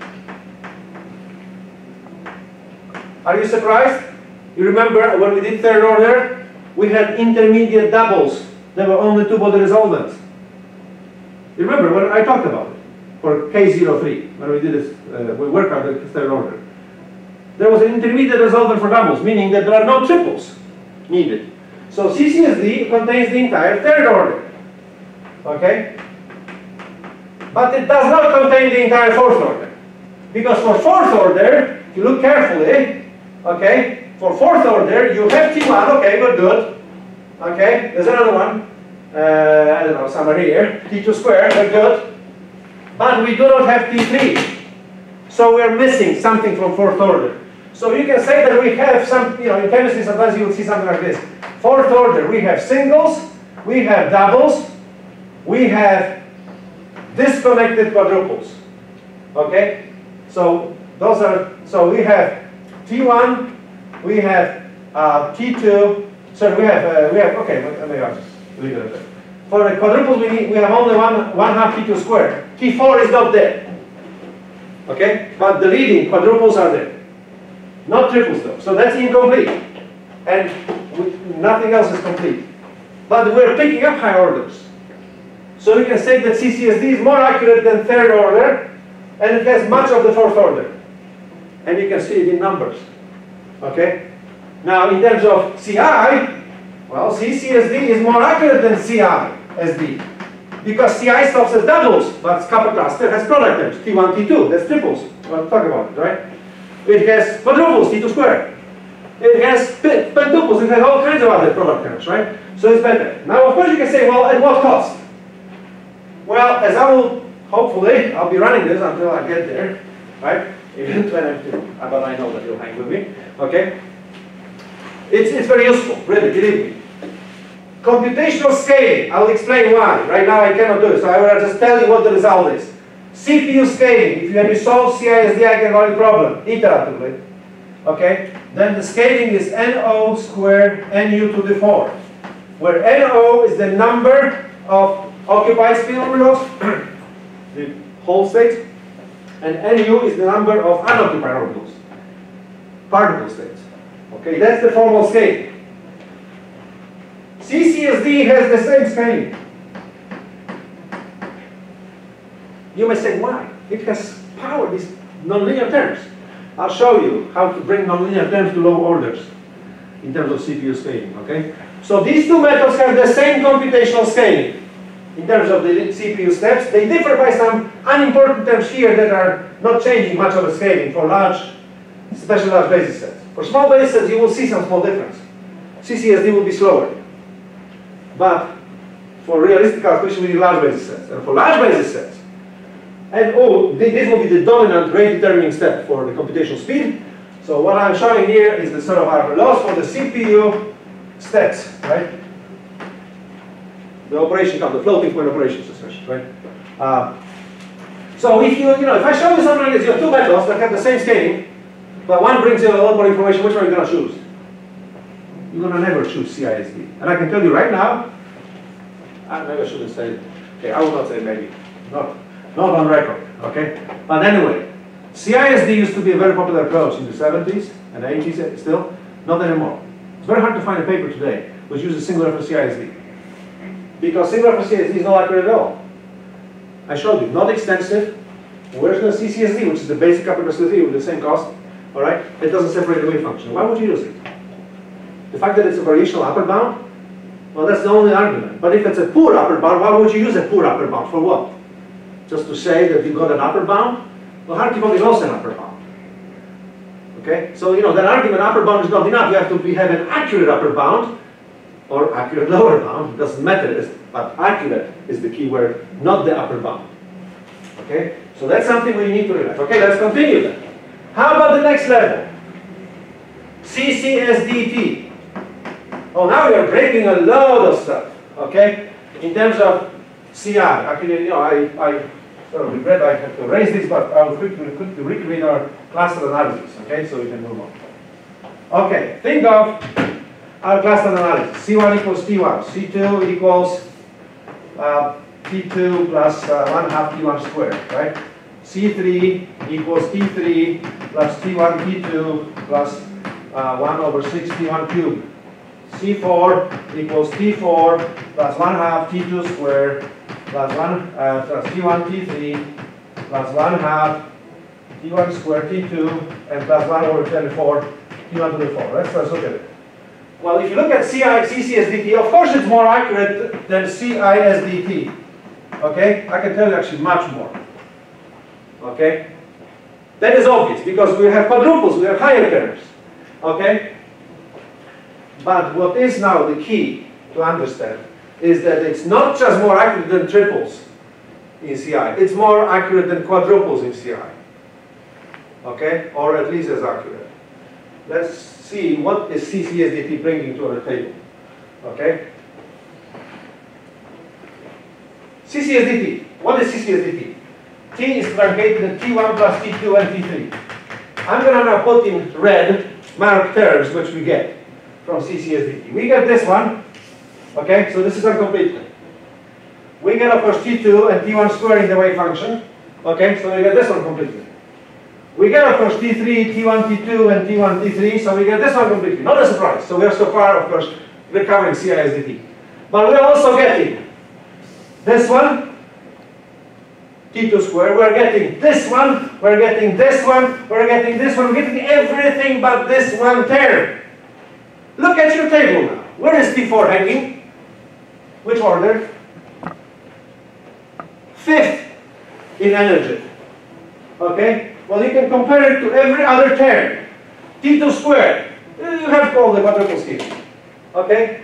Are you surprised? You remember when we did third order, we had intermediate doubles. There were only two body resolvents. You remember when I talked about it for K zero three, when we did this, uh, we worked out the third order. There was an intermediate resolvent for doubles, meaning that there are no triples needed. So C C S D contains the entire third order. Okay? But it does not contain the entire fourth order. Because for fourth order, if you look carefully, okay, for fourth order, you have T one, okay, but good. Okay, there's another one, uh, I don't know, somewhere here, T two squared, but good. But we do not have T three. So we're missing something from fourth order. So you can say that we have some, you know, in chemistry sometimes you will see something like this. Fourth order, we have singles, we have doubles, we have disconnected quadruples. Okay? So those are, so we have T one, we have uh, T two, so we have, uh, we have, okay, maybe I'll just leave it at that. For the quadruples, we, need, we have only one, one half T two squared. T four is not there. Okay? But the leading quadruples are there. Not triples though. So that's incomplete. And we, nothing else is complete. But we're picking up high orders. So we can say that C C S D is more accurate than third order, and it has much of the fourth order. And you can see it in numbers. Okay? Now in terms of C I, well, C C S D is more accurate than C I S D. Because C I stops at doubles, but kappa cluster has product terms, T one, T two, that's triples. We'll talk about it, right? It has quadruples, T two squared. It has pentuples, it has all kinds of other product terms, right? So it's better. Now, of course, you can say, well, at what cost? Well, as I will, hopefully, I'll be running this until I get there, right? Even when I'm too, but I know that you'll hang with me, okay? It's, it's very useful, really, believe me. Computational scaling, I'll explain why. Right now I cannot do it, so I will just tell you what the result is. C P U scaling, if you have to solve C I S D eigenvalue problem iteratively, okay, then the scaling is N O squared N U to the fourth, where N O is the number of occupied spin orbitals, the whole state, and N U is the number of unoccupied orbitals, particle states. Okay, that's the formal scaling. C C S D has the same scaling. You may say, why? It has power, these nonlinear terms. I'll show you how to bring nonlinear terms to low orders in terms of C P U scaling, okay? So these two methods have the same computational scaling in terms of the C P U steps. They differ by some unimportant terms here that are not changing much of the scaling for large, especially large basis sets. For small basis sets, you will see some small difference. C C S D will be slower. But for realistic calculation, we need large basis sets. And for large basis sets, and oh, this will be the dominant rate determining step for the computational speed. So what I'm showing here is the sort of our loss for the C P U steps, right? The operation comes, the floating point operations, essentially, right? Uh, so if you, you know, if I show you something like this, you have two methods that have the same scaling, but one brings you a lot more information, which one are you going to choose? You're going to never choose C I S D. And I can tell you right now, uh, maybe I shouldn't say, okay, I will not say maybe, not. Not on record, okay? But anyway, C I S D used to be a very popular approach in the seventies and eighties still, not anymore. It's very hard to find a paper today which uses singular for C I S D. Because singular for C I S D is not accurate at all. I showed you, not extensive. Where's the C C S D, which is the basic upper crustal theory with the same cost, all right? It doesn't separate the wave function. Why would you use it? The fact that it's a variational upper bound, well, that's the only argument. But if it's a poor upper bound, why would you use a poor upper bound? For what? Just to say that you got an upper bound? Well, Hartree is also an upper bound. Okay? So, you know, that argument upper bound is not enough. You have to be, have an accurate upper bound or accurate lower bound. It doesn't matter. But accurate is the key word, not the upper bound. Okay? So that's something we need to realize. Okay, let's continue then. How about the next level? C C S D T. Oh, now we are breaking a load of stuff, okay? In terms of C I. Actually, you know, I, I sort of regret I have to erase this, but I will quickly, quickly recreate our cluster analysis, okay? So we can move on. Okay, think of our cluster analysis. C one equals T one, C two equals uh, T two plus uh, one half T one squared, right? C three equals T three plus T one T two plus uh, one over six T one cubed. C four equals T four plus one half T two squared plus one uh, plus T one T three plus one half T one squared T two and plus one over twenty-four T one to the four. Let's, let's look at it. Well, if you look at C I, C C S D T, of course it's more accurate than C I S D T. Okay? I can tell you actually much more. Okay? That is obvious because we have quadruples, we have higher terms. Okay? But what is now the key to understand is that it's not just more accurate than triples in C I, it's more accurate than quadruples in C I. Okay? Or at least as accurate. Let's see what is C C S D T bringing to our table. Okay? C C S D T. What is C C S D T? T is truncated in T one plus T two and T three. I'm going to now put in red marked terms which we get from C C S D T. We get this one. Okay, so this is incomplete. We get, of course, T two and T one squared in the wave function. Okay, so we get this one completely. We get, of course, T three, T one, T two, and T one, T three, so we get this one completely. Not a surprise. So we are so far, of course, recovering C I S D T. But we are also getting this one, T two squared. We're getting this one. We're getting this one. We're getting this one. We're getting everything but this one term. Look at your table now. Where is T four hanging? Which order? Fifth in energy. Okay? Well, you can compare it to every other term. T two squared. You have to call the quadruple scheme. Okay?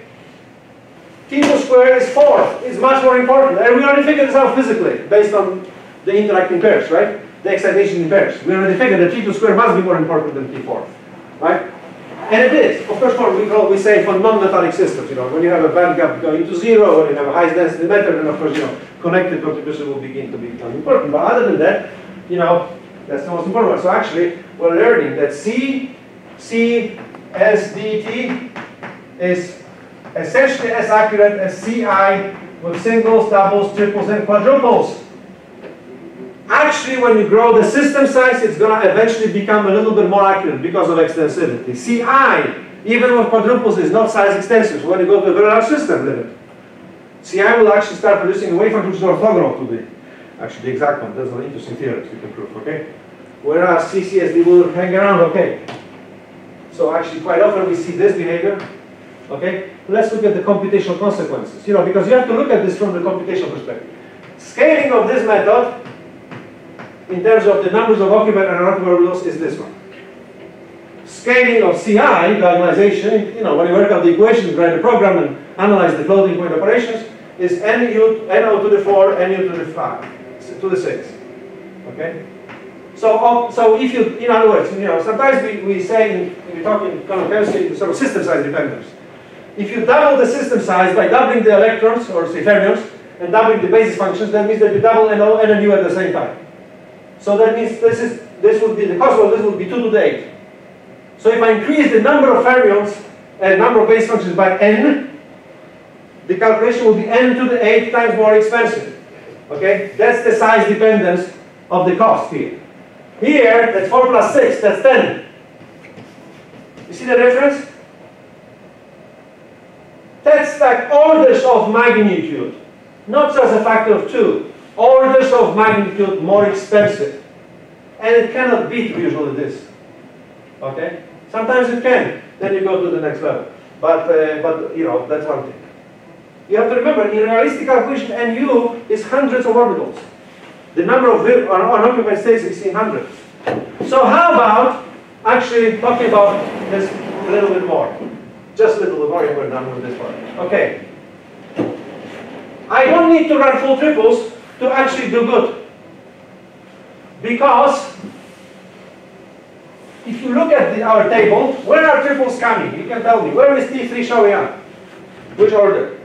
T two squared is four. It's much more important. And we already figured this out physically based on the interacting pairs, right? The excitation in pairs. We already figured that T two squared must be more important than T four. Right? And it is. Of course, for, we, call, we say for non-metallic systems, you know, when you have a band gap going to zero, when you have a high density matter, then of course, you know, connected contribution will begin to become important. But other than that, you know, that's the most important one. So actually, we're learning that C C S D T is essentially as accurate as C I with singles, doubles, triples, and quadruples. Actually, when you grow the system size, it's going to eventually become a little bit more accurate because of extensivity. C I, even with quadruples, is not size extensive. So when you go to a very large system limit, C I will actually start producing a wave function which is orthogonal to the, actually the exact one. That's an interesting theorem you can prove, okay? Whereas C C S D will hang around, okay? So actually, quite often we see this behavior, okay? Let's look at the computational consequences, you know, because you have to look at this from the computational perspective. Scaling of this method in terms of the numbers of occupied and unoccupied orbitals is this one. Scaling of C I, diagonalization, you know, when you work out the equations, write the program and analyze the floating point operations, is N U, N O to the four, N U to the five, to the six. Okay? So, um, so if you, in other words, you know, sometimes we, we say, we talk in kind of chemistry, sort of system size dependence. If you double the system size by doubling the electrons, or say fermions, and doubling the basis functions, that means that you double N O and N U at the same time. So that means this is this would be the cost of this would be two to the eight. So if I increase the number of fermions and number of base functions by n, the calculation will be n to the eight times more expensive. Okay, that's the size dependence of the cost here. Here, that's four plus six, that's ten. You see the difference? That's like orders of magnitude, not just a factor of two. Orders of magnitude more expensive. And it cannot beat usually this. Okay? Sometimes it can. Then you go to the next level. But, uh, but you know, that's one thing. You have to remember, in realistic calculation, N U is hundreds of orbitals. The number of unoccupied states is in hundreds. So how about actually talking about this a little bit more? Just a little bit more, and we're done with this part. Okay. I don't need to run full triples to actually do good. Because if you look at the, our table, where are triples coming? You can tell me. Where is T three showing up? Which order?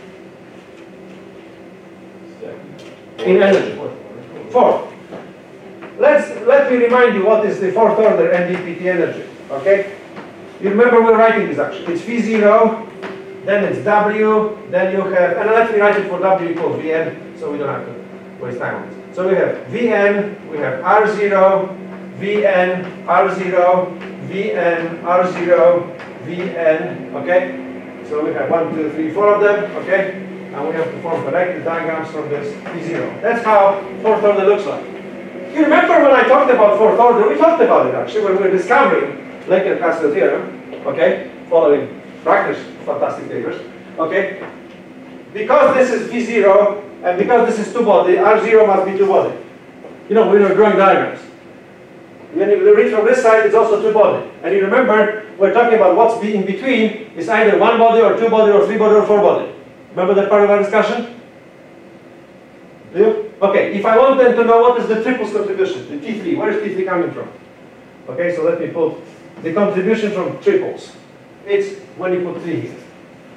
In energy. Fourth. Let's, let me remind you what is the fourth order M B P T energy. Okay? You remember we're writing this actually. It's phi zero, then it's W, then you have, and let me write it for W equals Vn, so we don't have to waste time on this. So we have Vn, we have R zero, Vn, R zero, Vn, R zero, Vn, okay? So we have one, two, three, four of them, okay? And we have to form correct diagrams from this phi zero. That's how fourth order looks like. You remember when I talked about fourth order, we talked about it actually when we were discovering Laker-Castle theorem, okay? Following Bragner's fantastic figures, okay? Because this is phi zero, and because this is two-body, R zero must be two-body. You know, we were drawing diagrams. When you read from this side, it's also two-body. And you remember, we're talking about what's in between is either one-body or two-body or three-body or four-body. Remember that part of our discussion? Do you? Okay, if I want them to know what is the triples contribution, the T three, where is T three coming from? Okay, so let me put the contribution from triples. It's when you put three here.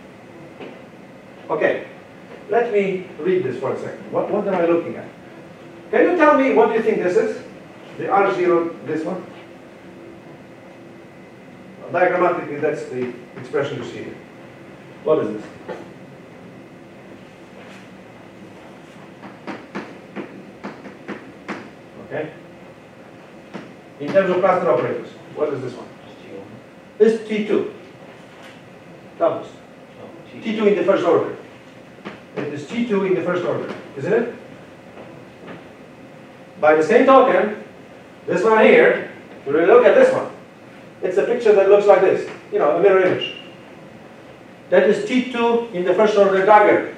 Okay, let me read this for a second. What, what am I looking at? Can you tell me what you think this is? The R zero, this one? Diagrammatically, that's the expression you see here. What is this? Okay? In terms of cluster operators, what is this one? This is T two. Doubles. T two in the first order. It is T two in the first order, isn't it? By the same token, this one here, when we look at this one, it's a picture that looks like this, you know, a mirror image. That is T two in the first order dagger.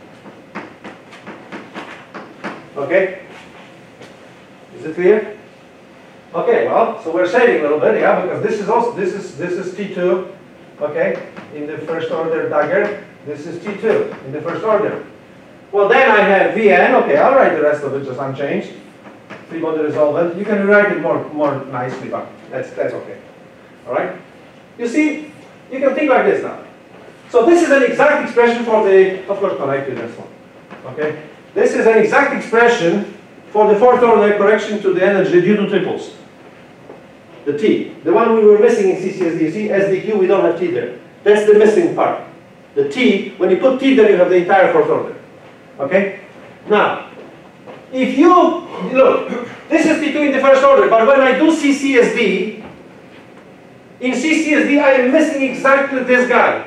Okay? Is it clear? Okay, well, so we're saving a little bit, yeah, because this is also, this is, this is T two, okay, in the first order dagger. This is T two in the first order. Well, then I have Vn, okay, I'll write the rest of it just unchanged. Three-body resolvent. You can rewrite it more, more nicely, but that's, that's okay. All right? You see, you can think like this now. So this is an exact expression for the, of course, connected this one. Okay? This is an exact expression for the fourth order correction to the energy due to triples. The T. The one we were missing in C C S D. See, S D Q, we don't have T there. That's the missing part. The T, when you put T there, you have the entire fourth order. Okay? Now, if you, look, this is T two in the first order, but when I do C C S D, in C C S D I am missing exactly this guy.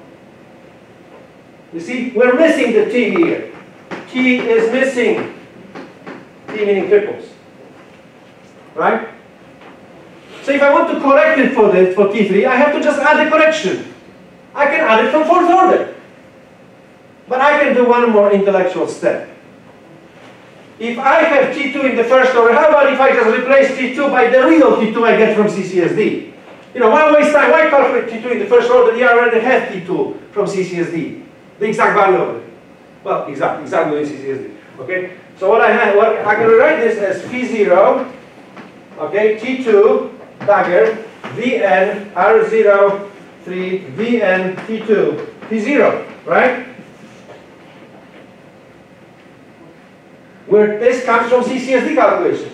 You see, we're missing the T here. T is missing. T meaning triples. Right? So if I want to correct it for this, for T three, I have to just add a correction. I can add it from fourth order. But I can do one more intellectual step. If I have T two in the first order, how about if I just replace T two by the real T two I get from C C S D? You know, why waste time? Why calculate T two in the first order? You already have T two from C C S D. The exact value of it. Well, exact, exactly in C C S D. Okay? So what I have, what I can rewrite this as phi zero, okay, T two, dagger, Vn, R zero, three, Vn, T two, phi zero, right? Where this comes from C C S D calculations.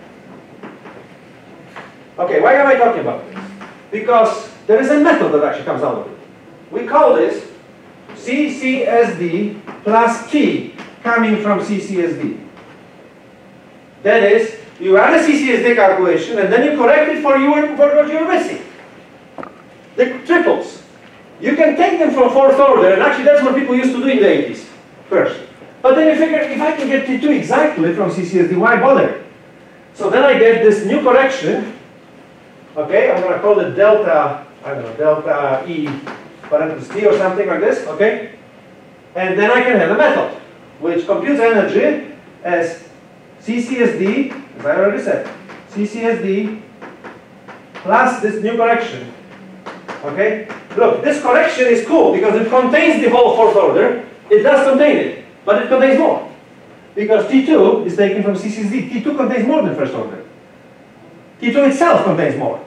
Okay, why am I talking about this? Because there is a method that actually comes out of it. We call this C C S D plus T coming from C C S D. That is, you add a C C S D calculation and then you correct it for, you, for what you're missing. The triples. You can take them from fourth order, and actually that's what people used to do in the eighties first. But then you figure, if I can get T two exactly from C C S D, why bother? So then I get this new correction. Okay, I'm going to call it delta, I don't know, delta E parenthesis T or something like this, okay? And then I can have a method which computes energy as C C S D, as I already said, C C S D plus this new correction. Okay? Look, this correction is cool because it contains the whole fourth order. It does contain it, but it contains more. Because T two is taken from C C S D. T two contains more than first order. T two itself contains more.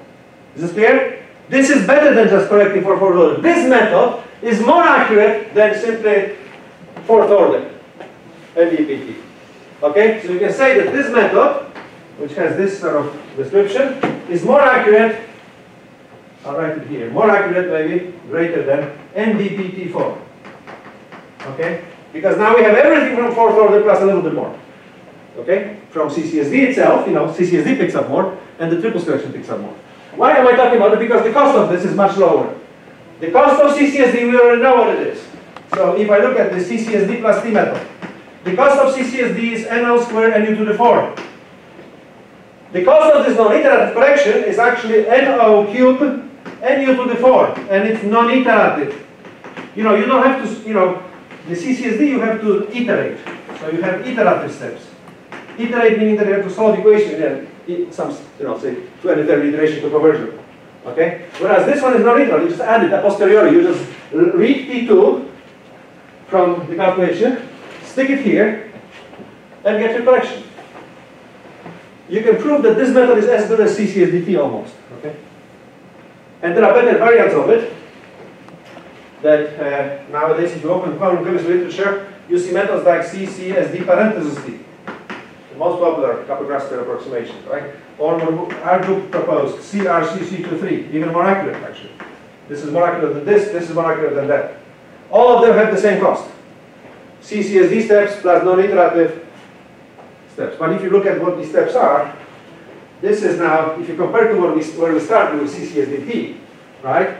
Is this clear? This is better than just correcting for fourth order. This method is more accurate than simply fourth order, M B P T. Okay, so you can say that this method, which has this sort of description, is more accurate, I'll write it here, more accurate maybe, greater than M B P T four. Okay, because now we have everything from fourth order plus a little bit more. Okay, from C C S D itself, you know, C C S D picks up more, and the triple selection picks up more. Why am I talking about it? Because the cost of this is much lower. The cost of C C S D, we already know what it is. So if I look at the C C S D plus T method, the cost of C C S D is N O squared N U to the four. The cost of this non-iterative correction is actually N O cubed N U to the four, and it's non-iterative. You know, you don't have to, you know, the C C S D you have to iterate. So you have iterative steps. Iterate meaning that you have to solve the equation and some, you know, say, to any third iteration to conversion. Okay? Whereas this one is not iterative, you just add it a posteriori. You just read P two from the calculation, stick it here, and get your correction. You can prove that this method is as good as C C S D T almost. Okay? And there are better variants of it that uh, nowadays, if you open quantum chemistry literature, you see methods like C C S D parenthesis T. Most popular Capel-Grasker approximation, right? Or our group proposed C R C C twenty-three, even more accurate actually. This is more accurate than this, this is more accurate than that. All of them have the same cost. C C S D steps plus non-iterative steps. But if you look at what these steps are, this is now, if you compare to what we, where we started with C C S D T, right?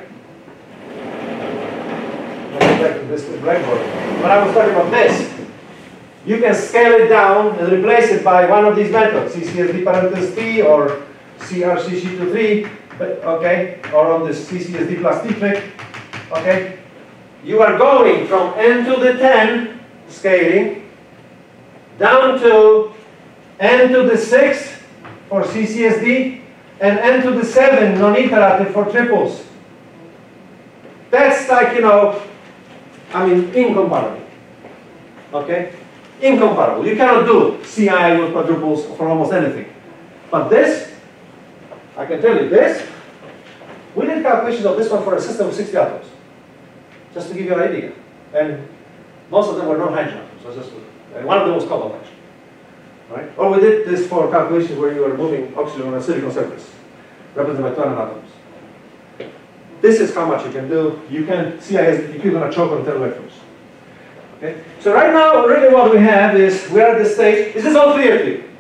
Let's go back to this blackboard. When I was talking about this, you can scale it down and replace it by one of these methods, C C S D parenthesis T or C R C C twenty-three, okay, or on this C C S D plus T trick, okay. You are going from n to the ten scaling down to n to the six for C C S D and n to the seven non-iterative for triples. That's like, you know, I mean, incomparable, okay. Incomparable. You cannot do C I with quadruples for almost anything. But this, I can tell you this, we did calculations of this one for a system of sixty atoms. Just to give you an idea. And most of them were non-hydrogen atoms. So just, and one of them was cobalt actually. Right? Or we did this for calculations where you are moving oxygen on a silicon surface, represented by twelve atoms. This is how much you can do. You can C I S D T Q on a choke on ten electrons. Okay? So right now, really what we have is, we're at this stage, is this all clear to you?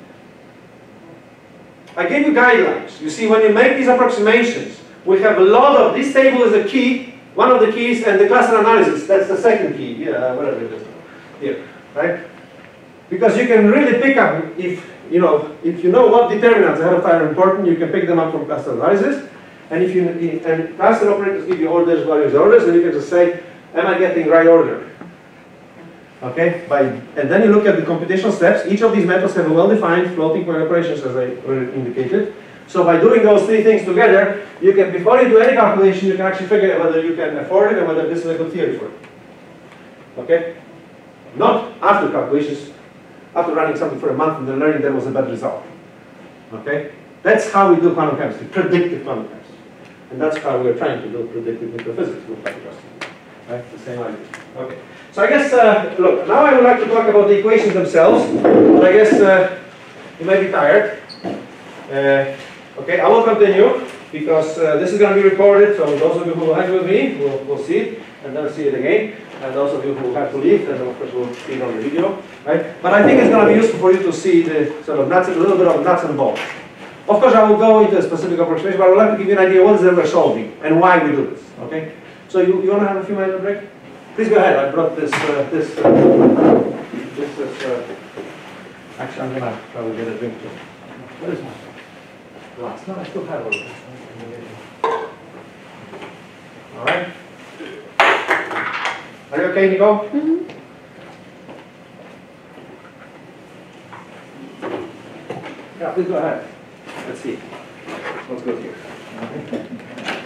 I gave you guidelines. You see, when you make these approximations, we have a lot of, this table is a key, one of the keys, and the cluster analysis, that's the second key, yeah, whatever it is, here, right? Because you can really pick up, if you know, if you know what determinants ahead of time are important, you can pick them up from cluster analysis, and if you, and cluster operators give you orders, values, orders, and you can just say, am I getting right order? Okay, by, and then you look at the computational steps. Each of these methods have a well-defined floating point operations, as I already indicated. So by doing those three things together, you can, before you do any calculation, you can actually figure out whether you can afford it and whether this is a good theory for it. Okay? Not after calculations, after running something for a month and then learning there was a bad result. Okay? That's how we do quantum chemistry, predictive quantum chemistry. And that's how we're trying to do predictive nuclear physics with Capel-Grasker. Right? The same idea. Okay. So I guess, uh, look, now I would like to talk about the equations themselves, but I guess uh, you may be tired. Uh, okay, I will continue, because uh, this is going to be recorded, so those of you who will hang with me will, will see it, and then see it again, and those of you who have to leave, then of course will see it on the video, right? But I think it's going to be useful for you to see the sort of nuts, a little bit of nuts and bolts. Of course, I will go into a specific approximation, but I would like to give you an idea what is it we're solving, and why we do this, okay? So you, you want to have a few minutes break? Please go ahead. I brought this. Uh, this. Uh, this is. Uh, actually, I'm gonna probably get a drink too. What is my glass? No, I still have it. All right. Are you okay, Nico? Mm-hmm. Yeah, please go ahead. Let's see. What's good here? Okay.